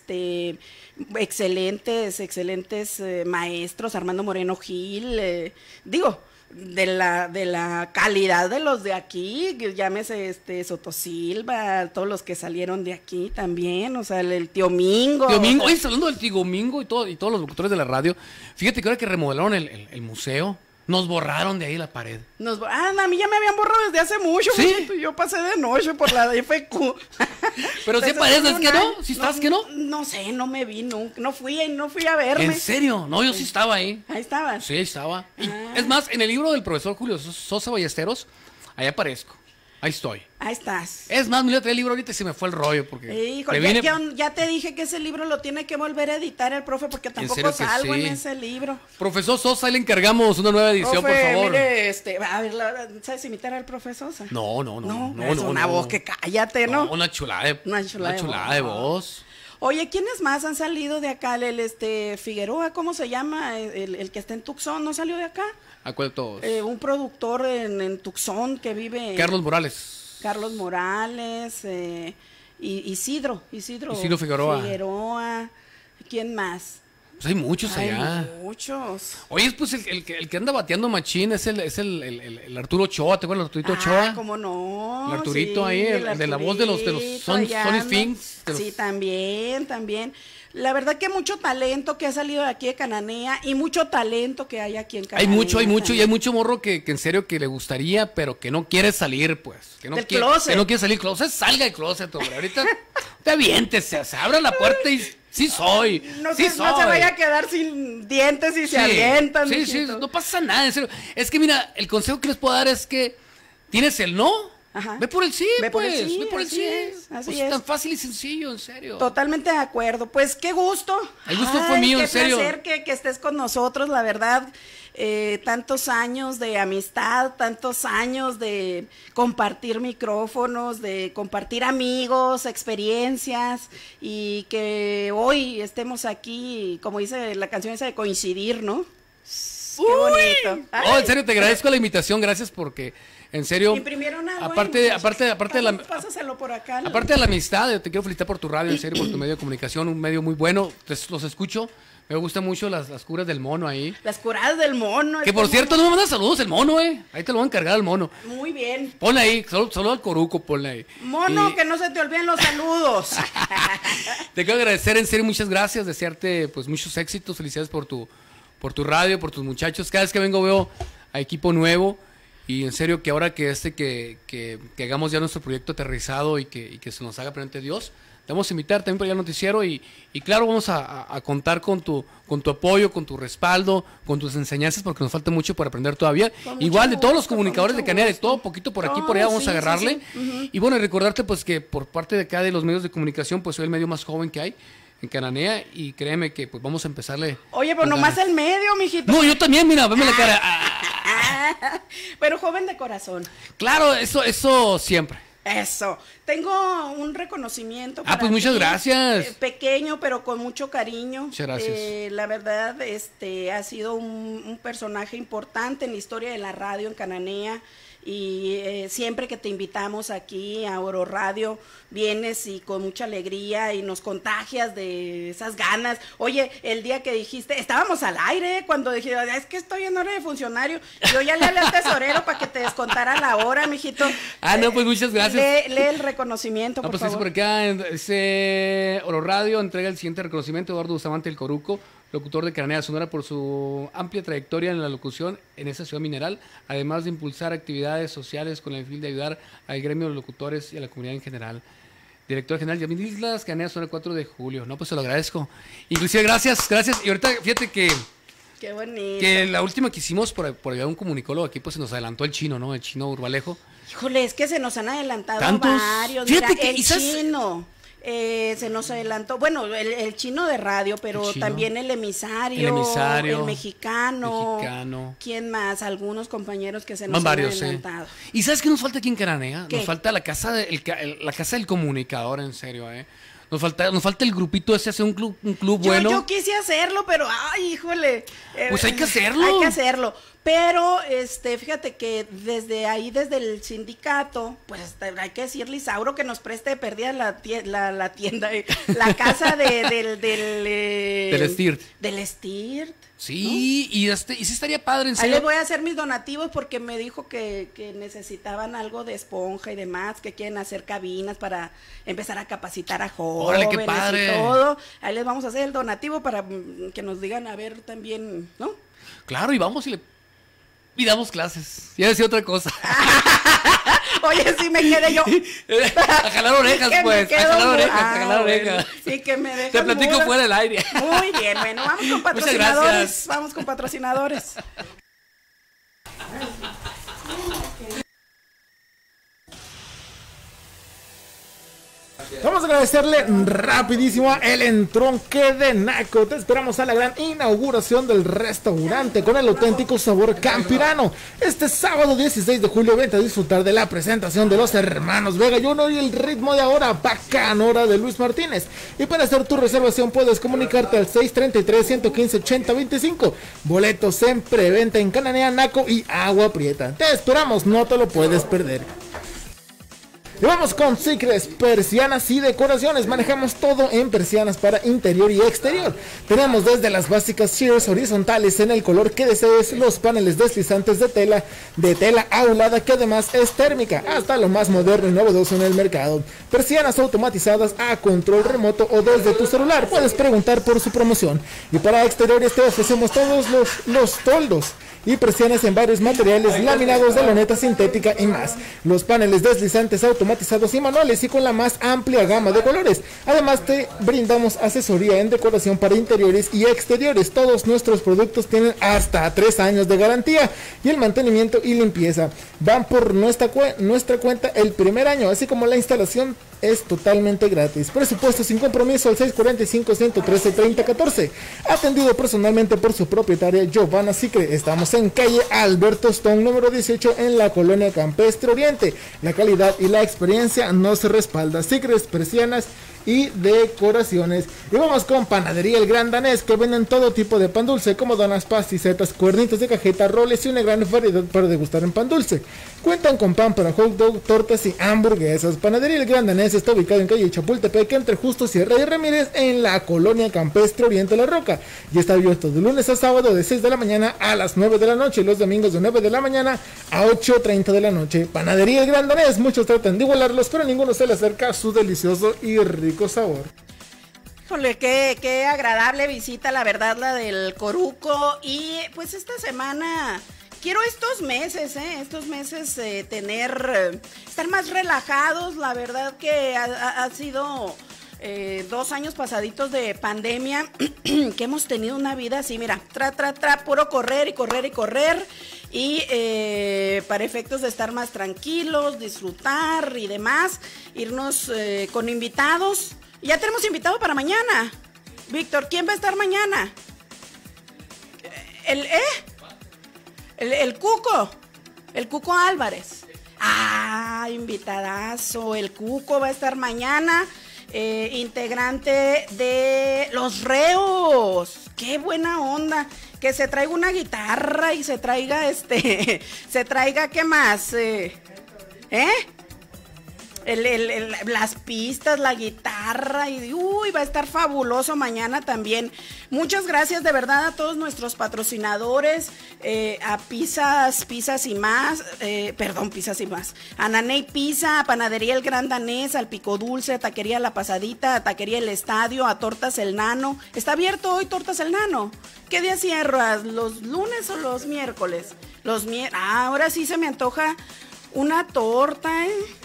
excelentes maestros, Armando Moreno Gil, de la calidad de los de aquí, llámese Sotosilva, todos los que salieron de aquí también, o sea, el Tío Mingo. Oye, hablando del Tío Mingo y todos los locutores de la radio, fíjate que ahora que remodelaron el museo, nos borraron de ahí la pared. A mí ya me habían borrado desde hace mucho. ¿Sí? Yo pasé de noche por la FQ. Pero sí parece, ¿es que no? ¿Sí estás que no? No sé, no me vi nunca. No fui a verme. ¿En serio? No, yo sí estaba ahí. Ahí estabas. Sí, ahí estaba. Es más, en el libro del profesor Julio Sosa Ballesteros, ahí aparezco. Ahí estoy. Ahí estás. Es más, me iba a traer el libro ahorita y se me fue el rollo. Porque Híjole, ya te dije que ese libro lo tiene que volver a editar el profe porque tampoco salgo en ese libro. Profesor Sosa, ahí le encargamos una nueva edición, profe, por favor. Mire, a ver, ¿sabes imitar al profe Sosa? No. Es una voz que cállate, ¿no? Una chulada de voz. Oye, ¿quiénes más han salido de acá? El Figueroa, ¿cómo se llama? El que está en Tucson, ¿no salió de acá? ¿A cuál todos? Un productor en Tucson que vive... Carlos Morales, Isidro Figueroa. ¿Quién más? Pues hay muchos allá. Muchos. Oye, pues el que anda bateando machín es el Arturo Ochoa, ¿te acuerdas del Arturito Ochoa? ¿Cómo no? El Arturito ahí, el de la voz de los Sony Sphinx. Sí, también. La verdad que mucho talento que ha salido de aquí de Cananea y mucho talento que hay aquí en Cananea. Hay mucho y hay mucho morro que en serio que le gustaría, pero que no quiere salir, pues. Que no quiere salir closet, salga del closet, hombre. Ahorita te aviéntese, se abra la puerta y sí soy. No se vaya a quedar sin dientes y se avientan. Sí, no pasa nada, en serio. Es que mira, el consejo que les puedo dar es que tienes el no. Ajá. Ve por el sí, ve por el sí. Así es. Tan fácil y sencillo, en serio. Totalmente de acuerdo. Pues qué gusto. El gusto fue mío, en serio. Qué placer que estés con nosotros, la verdad. Tantos años de amistad, tantos años de compartir micrófonos, de compartir amigos, experiencias y que hoy estemos aquí, como dice la canción esa de coincidir, ¿no? Qué bonito. En serio, te agradezco la invitación, gracias porque en serio, imprimieron algo, aparte de la pásaselo por acá. Aparte de la amistad, te quiero felicitar por tu radio, en serio, por tu medio de comunicación, un medio muy bueno, los escucho. Me gustan mucho las curas del mono ahí. Las curadas del mono. Que por cierto, no me mandas saludos el mono, Ahí te lo van a encargar el mono. Muy bien. Ponle ahí, solo al coruco, ponle ahí. Mono, que no se te olviden los saludos. Te quiero agradecer, en serio, muchas gracias, desearte pues muchos éxitos, felicidades por tu radio, por tus muchachos. Cada vez que vengo veo a equipo nuevo y en serio que ahora que que hagamos ya nuestro proyecto aterrizado y que se nos haga presente Dios, te vamos a invitar también para ir al noticiero y claro, vamos a contar con tu apoyo, con tu respaldo, con tus enseñanzas, porque nos falta mucho por aprender todavía. Igual de todos los comunicadores de Cananea, de todo, poquito por aquí, por allá, vamos a agarrarle. Sí. Y bueno, y recordarte pues que por parte de acá de los medios de comunicación, pues soy el medio más joven que hay en Cananea y créeme que pues vamos a empezarle. Oye, pues nomás el medio, mijito. No, yo también, mira, veme la cara. Pero joven de corazón. Claro, eso siempre. Eso. Tengo un reconocimiento para pues muchas gracias. Pequeño, pero con mucho cariño. Muchas gracias. La verdad, ha sido un personaje importante en la historia de la radio en Cananea y siempre que te invitamos aquí a Oro Radio, vienes y con mucha alegría y nos contagias de esas ganas. Oye, el día que dijiste, estábamos al aire cuando dije, es que estoy en hora de funcionario, yo ya le hablé al tesorero para que te descontara la hora, mijito. No, pues muchas gracias. Lee el reconocimiento, por favor. Por acá, Oro Radio entrega el siguiente reconocimiento a Eduardo Bustamante el Coruco, locutor de Cananea Sonora, por su amplia trayectoria en la locución en esa ciudad mineral, además de impulsar actividades sociales con el fin de ayudar al gremio de locutores y a la comunidad en general. Director general Yasmín Islas, Cananea Sonora, 4 de julio. No, pues se lo agradezco. Inclusive, gracias. Y ahorita, fíjate que... Qué bonito. Que la última que hicimos por un comunicólogo aquí, pues se nos adelantó el chino, ¿no? El chino Urbalejo. Híjole, es que se nos han adelantado ¿Tantos? varios. Fíjate mira, que el quizás... chino. Se nos adelantó, bueno, el chino de radio, pero también el emisario, el mexicano. ¿Quién más? Algunos compañeros que se nos han adelantado. ¿Y sabes qué nos falta aquí en Cananea? ¿Qué? Nos falta la casa del comunicador, en serio, Nos falta el grupito ese, hacer un club bueno. Yo quise hacerlo, pero ay, híjole. Pues hay que hacerlo. Hay que hacerlo. Pero fíjate que desde el sindicato, pues hay que decirle a Isauro que nos preste de pérdida la tienda, la casa del Stirt. Del Stirt. Sí, ¿no? y sí estaría padre, en serio. Ahí les voy a hacer mis donativos porque me dijo que necesitaban algo de esponja y demás, que quieren hacer cabinas para empezar a capacitar a jóvenes. ¡Órale, qué padre! Y todo. Ahí les vamos a hacer el donativo para que nos digan a ver también, ¿no? Claro, y vamos y damos clases. Ya decía otra cosa. Oye, sí me quedé yo. A jalar orejas, pues. A jalar orejas. Sí, que me dejan. Te platico fuera del aire. Muy bien, bueno, vamos con patrocinadores. Vamos con patrocinadores. Vamos a agradecerle rapidísimo a el entronque de Naco. Te esperamos a la gran inauguración del restaurante con el auténtico sabor campirano. Este sábado 16 de julio vente a disfrutar de la presentación de los hermanos Vega Jr. y el ritmo de ahora Bacanora de Luis Martínez. Y para hacer tu reservación puedes comunicarte al 633-115-8025. Boletos en preventa en Cananea, Naco y Agua Prieta. Te esperamos, no te lo puedes perder. Y vamos con Secrets, persianas y decoraciones. Manejamos todo en persianas para interior y exterior. Tenemos desde las básicas shears horizontales en el color que desees, los paneles deslizantes de tela aulada que además es térmica, hasta lo más moderno y novedoso en el mercado. Persianas automatizadas a control remoto o desde tu celular. Puedes preguntar por su promoción. Y para exteriores te ofrecemos todos los toldos y persianas en varios materiales, laminados de loneta sintética y más. Los paneles deslizantes automatizados y manuales y con la más amplia gama de colores. Además te brindamos asesoría en decoración para interiores y exteriores. Todos nuestros productos tienen hasta 3 años de garantía y el mantenimiento y limpieza van por nuestra cuenta el primer año, así como la instalación es totalmente gratis. Presupuesto sin compromiso al 645-113-3014. Atendido personalmente por su propietaria Giovanna Sicre. Estamos en calle Alberto Stone número 18 en la colonia Campestre Oriente. La calidad y la experiencia no se respalda. Sicres, persianas y decoraciones. Y vamos con Panadería El Gran Danés, que venden todo tipo de pan dulce como donas, pasticetas, cuernitos de cajeta, roles y una gran variedad para degustar en pan dulce. Cuentan con pan para hot dog, tortas y hamburguesas. Panadería El Gran Danés está ubicado en calle Chapultepec entre Justo Sierra y Ramírez en la colonia Campestre Oriente La Roca, y está abierto de lunes a sábado de 6 de la mañana a las 9 de la noche y los domingos de 9 de la mañana a 8:30 de la noche. Panadería El Gran Danés, muchos tratan de igualarlos, pero ninguno se le acerca a su delicioso y rico sabor. Híjole, qué agradable visita, la verdad, la del Coruco. Y pues esta semana quiero estos meses estar más relajados. La verdad que ha sido 2 años pasaditos de pandemia que hemos tenido una vida así, mira, puro correr y correr y correr. Y para efectos de estar más tranquilos, disfrutar y demás, irnos con invitados. Ya tenemos invitado para mañana. Víctor, ¿quién va a estar mañana? El Cuco. El Cuco Álvarez. Ah, invitadazo. El Cuco va a estar mañana. Integrante de Los Reos. Qué buena onda. que se traiga una guitarra y se traiga se traiga, ¿qué más? Las pistas, la guitarra, y uy, va a estar fabuloso mañana también. Muchas gracias de verdad a todos nuestros patrocinadores, a Pizzas y Más, Pizzas y Más, a Naney Pizza, a Panadería El Gran Danés, al Pico Dulce, a Taquería La Pasadita, a Taquería El Estadio, a Tortas El Nano. ¿Está abierto hoy Tortas El Nano? ¿Qué día cierras? ¿Los lunes o los miércoles? Ahora sí se me antoja una torta,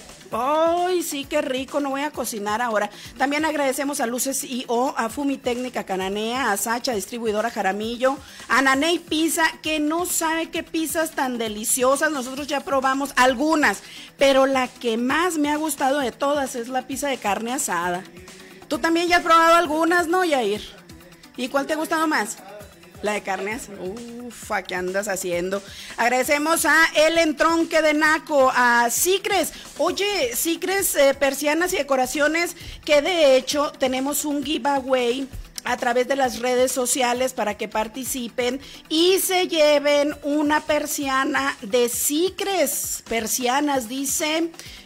¡ay, sí, qué rico! No voy a cocinar ahora. También agradecemos a Luces I.O., a Fumi Técnica Cananea, a Sacha, distribuidora Jaramillo, a Naney Pizza, que no sabe qué pizzas tan deliciosas. Nosotros ya probamos algunas, pero la que más me ha gustado de todas es la pizza de carne asada. Tú también ya has probado algunas, ¿no, Yair? ¿Y cuál te ha gustado más? La de carne asada. Ufa, ¿qué andas haciendo? Agradecemos a El Entronque de Naco, a Sicres. Oye, Sicres, persianas y decoraciones, que de hecho tenemos un giveaway a través de las redes sociales para que participen y se lleven una persiana de Sicres. Persianas, dice...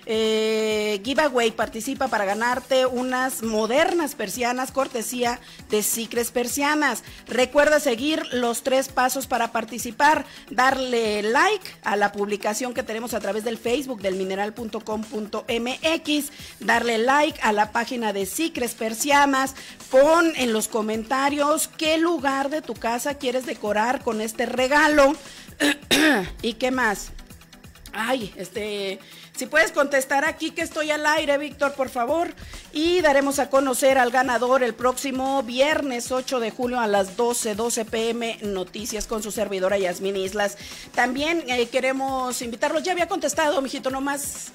giveaway, participa para ganarte unas modernas persianas cortesía de Sicres Persianas. Recuerda seguir los 3 pasos para participar: darle like a la publicación que tenemos a través del Facebook del mineral.com.mx, darle like a la página de Sicres Persianas, pon en los comentarios qué lugar de tu casa quieres decorar con este regalo y qué más. Ay, si puedes contestar aquí que estoy al aire, Víctor, por favor, y daremos a conocer al ganador el próximo viernes 8 de julio a las 12 p.m. Noticias con su servidora Yasmín Islas. También queremos invitarlos, ya había contestado, mijito, nomás,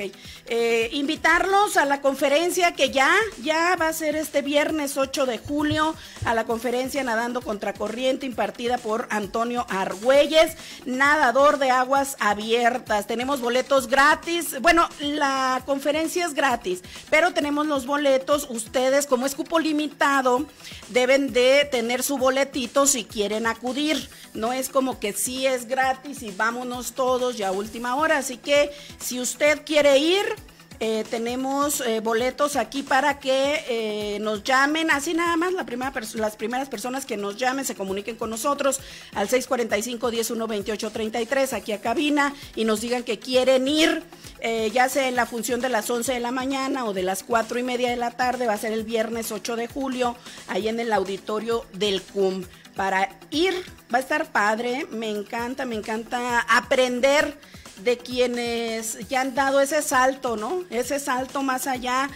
invitarlos a la conferencia que ya va a ser este viernes 8 de julio, a la conferencia Nadando contra Corriente, impartida por Antonio Argüelles, nadador de aguas abiertas. Tenemos boletos gratis. Bueno, la conferencia es gratis, pero tenemos los boletos. Ustedes, como es cupo limitado, deben de tener su boletito si quieren acudir. No es como que sí es gratis y vámonos todos ya a última hora. Así que si usted quiere ir, tenemos boletos aquí para que nos llamen, así nada más las primeras personas que nos llamen se comuniquen con nosotros al 645-101-2833 aquí a cabina y nos digan que quieren ir, ya sea en la función de las 11 de la mañana o de las 4:30 de la tarde. Va a ser el viernes 8 de julio ahí en el auditorio del CUM. Para ir, va a estar padre. Me encanta aprender de quienes ya han dado ese salto, ¿no? Ese salto más allá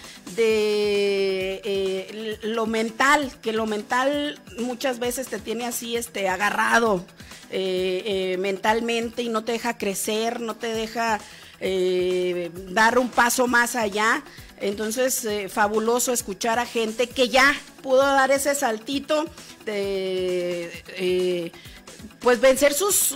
de lo mental, que lo mental muchas veces te tiene así agarrado mentalmente y no te deja crecer, no te deja dar un paso más allá. Entonces, fabuloso escuchar a gente que ya pudo dar ese saltito de pues vencer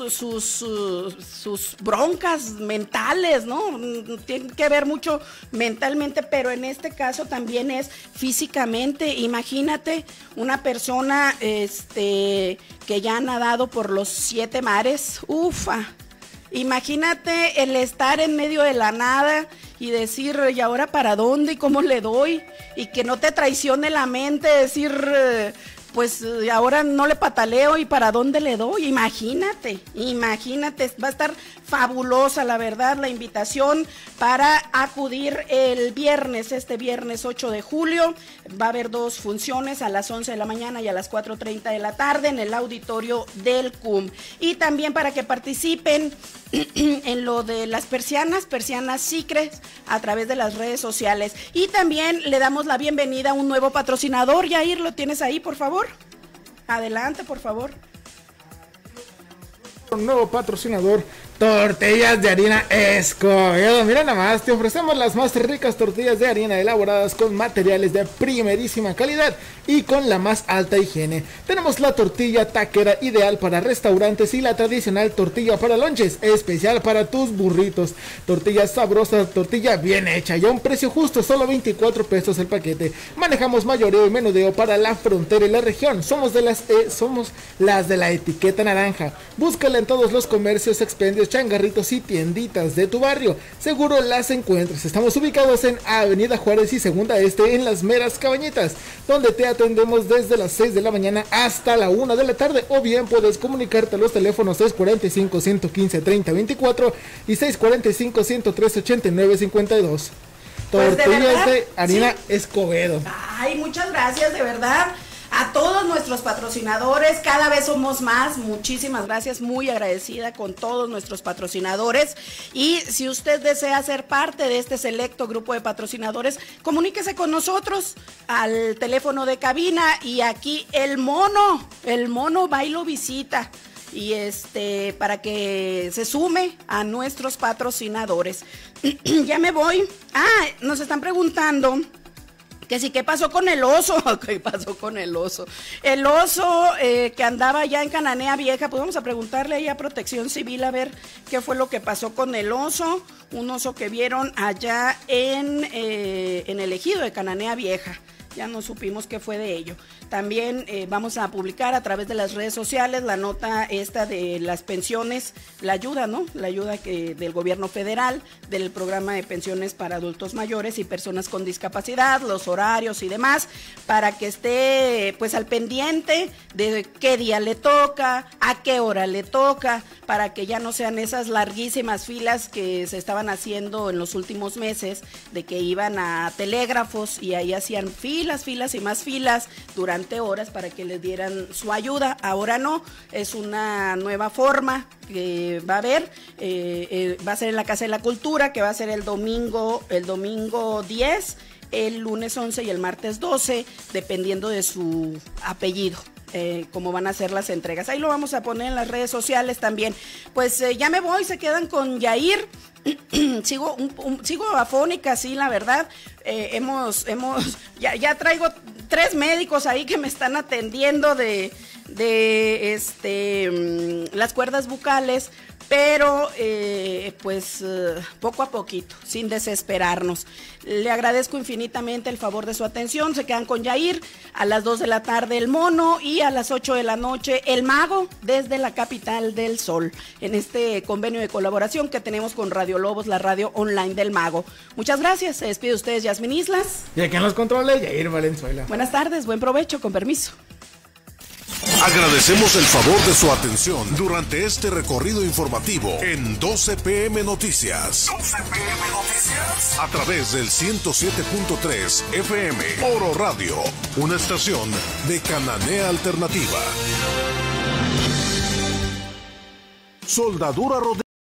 sus broncas mentales, ¿no? Tiene que ver mucho mentalmente, pero en este caso también es físicamente. Imagínate una persona que ya ha nadado por los 7 mares, ufa. Imagínate el estar en medio de la nada y decir, ¿y ahora para dónde y cómo le doy? Y que no te traicione la mente, decir, pues ahora no le pataleo y para dónde le doy. Imagínate, va a estar fabulosa, la verdad, la invitación para acudir el viernes, este viernes 8 de julio. Va a haber 2 funciones, a las 11 de la mañana y a las 4:30 de la tarde en el auditorio del CUM. Y también para que participen en lo de las persianas Sicres a través de las redes sociales. Y también le damos la bienvenida a un nuevo patrocinador. Yair, ¿lo tienes ahí, por favor? Adelante, por favor. Un nuevo patrocinador Tortillas de harina Escobedo. Mira nada más, te ofrecemos las más ricas tortillas de harina elaboradas con materiales de primerísima calidad y con la más alta higiene. Tenemos la tortilla taquera, ideal para restaurantes, y la tradicional tortilla para lonches, especial para tus burritos. Tortilla sabrosa, tortilla bien hecha y a un precio justo, solo 24 pesos el paquete. Manejamos mayoreo y menudeo para la frontera y la región. Somos las de la etiqueta naranja. Búscala en todos los comercios, expendios, changarritos y tienditas de tu barrio. Seguro las encuentras. Estamos ubicados en Avenida Juárez y Segunda Este, en Las Meras Cabañitas, donde te atendemos desde las 6 de la mañana hasta la 1 de la tarde, o bien puedes comunicarte a los teléfonos 645-115-3024 y 645-103-8952. Pues tortillas de harina Escobedo. Ay, muchas gracias, de verdad. A todos nuestros patrocinadores, cada vez somos más, muchísimas gracias, muy agradecida con todos nuestros patrocinadores. Y si usted desea ser parte de este selecto grupo de patrocinadores, comuníquese con nosotros al teléfono de cabina, y aquí el mono va y lo visita. Y para que se sume a nuestros patrocinadores. Ya me voy. Nos están preguntando que sí, ¿qué pasó con el oso? ¿Qué pasó con el oso? El oso que andaba ya en Cananea Vieja, pues vamos a preguntarle ahí a Protección Civil a ver qué fue lo que pasó con el oso. Un oso que vieron allá en el ejido de Cananea Vieja. Ya no supimos qué fue de ello. También vamos a publicar a través de las redes sociales la nota esta de las pensiones, la ayuda, ¿no? La ayuda del gobierno federal, del programa de pensiones para adultos mayores y personas con discapacidad, los horarios y demás, para que esté pues al pendiente de qué día le toca, a qué hora le toca, para que ya no sean esas larguísimas filas que se estaban haciendo en los últimos meses, de que iban a telégrafos y ahí hacían filas y más filas durante horas para que les dieran su ayuda. Ahora no, es una nueva forma que va a haber, va a ser en la Casa de la Cultura, que va a ser el domingo 10, el lunes 11 y el martes 12, dependiendo de su apellido. Cómo van a ser las entregas. Ahí lo vamos a poner en las redes sociales también. Pues ya me voy, se quedan con Yair. sigo afónica, sí, la verdad. Ya traigo 3 médicos ahí que me están atendiendo de las cuerdas bucales, pero poco a poquito, sin desesperarnos. Le agradezco infinitamente el favor de su atención. Se quedan con Yair. A las 2 de la tarde el mono, y a las 8 de la noche el mago, desde la capital del sol, en este convenio de colaboración que tenemos con Radio Lobos, la radio online del mago. Muchas gracias. Se despide ustedes, Yasmín Islas. Y aquí en los controles, Yair Valenzuela. Buenas tardes, buen provecho, con permiso. Agradecemos el favor de su atención durante este recorrido informativo en 12 PM Noticias. 12 PM Noticias. A través del 107.3 FM Oro Radio, una estación de Cananea Alternativa. Soldadura Rodríguez.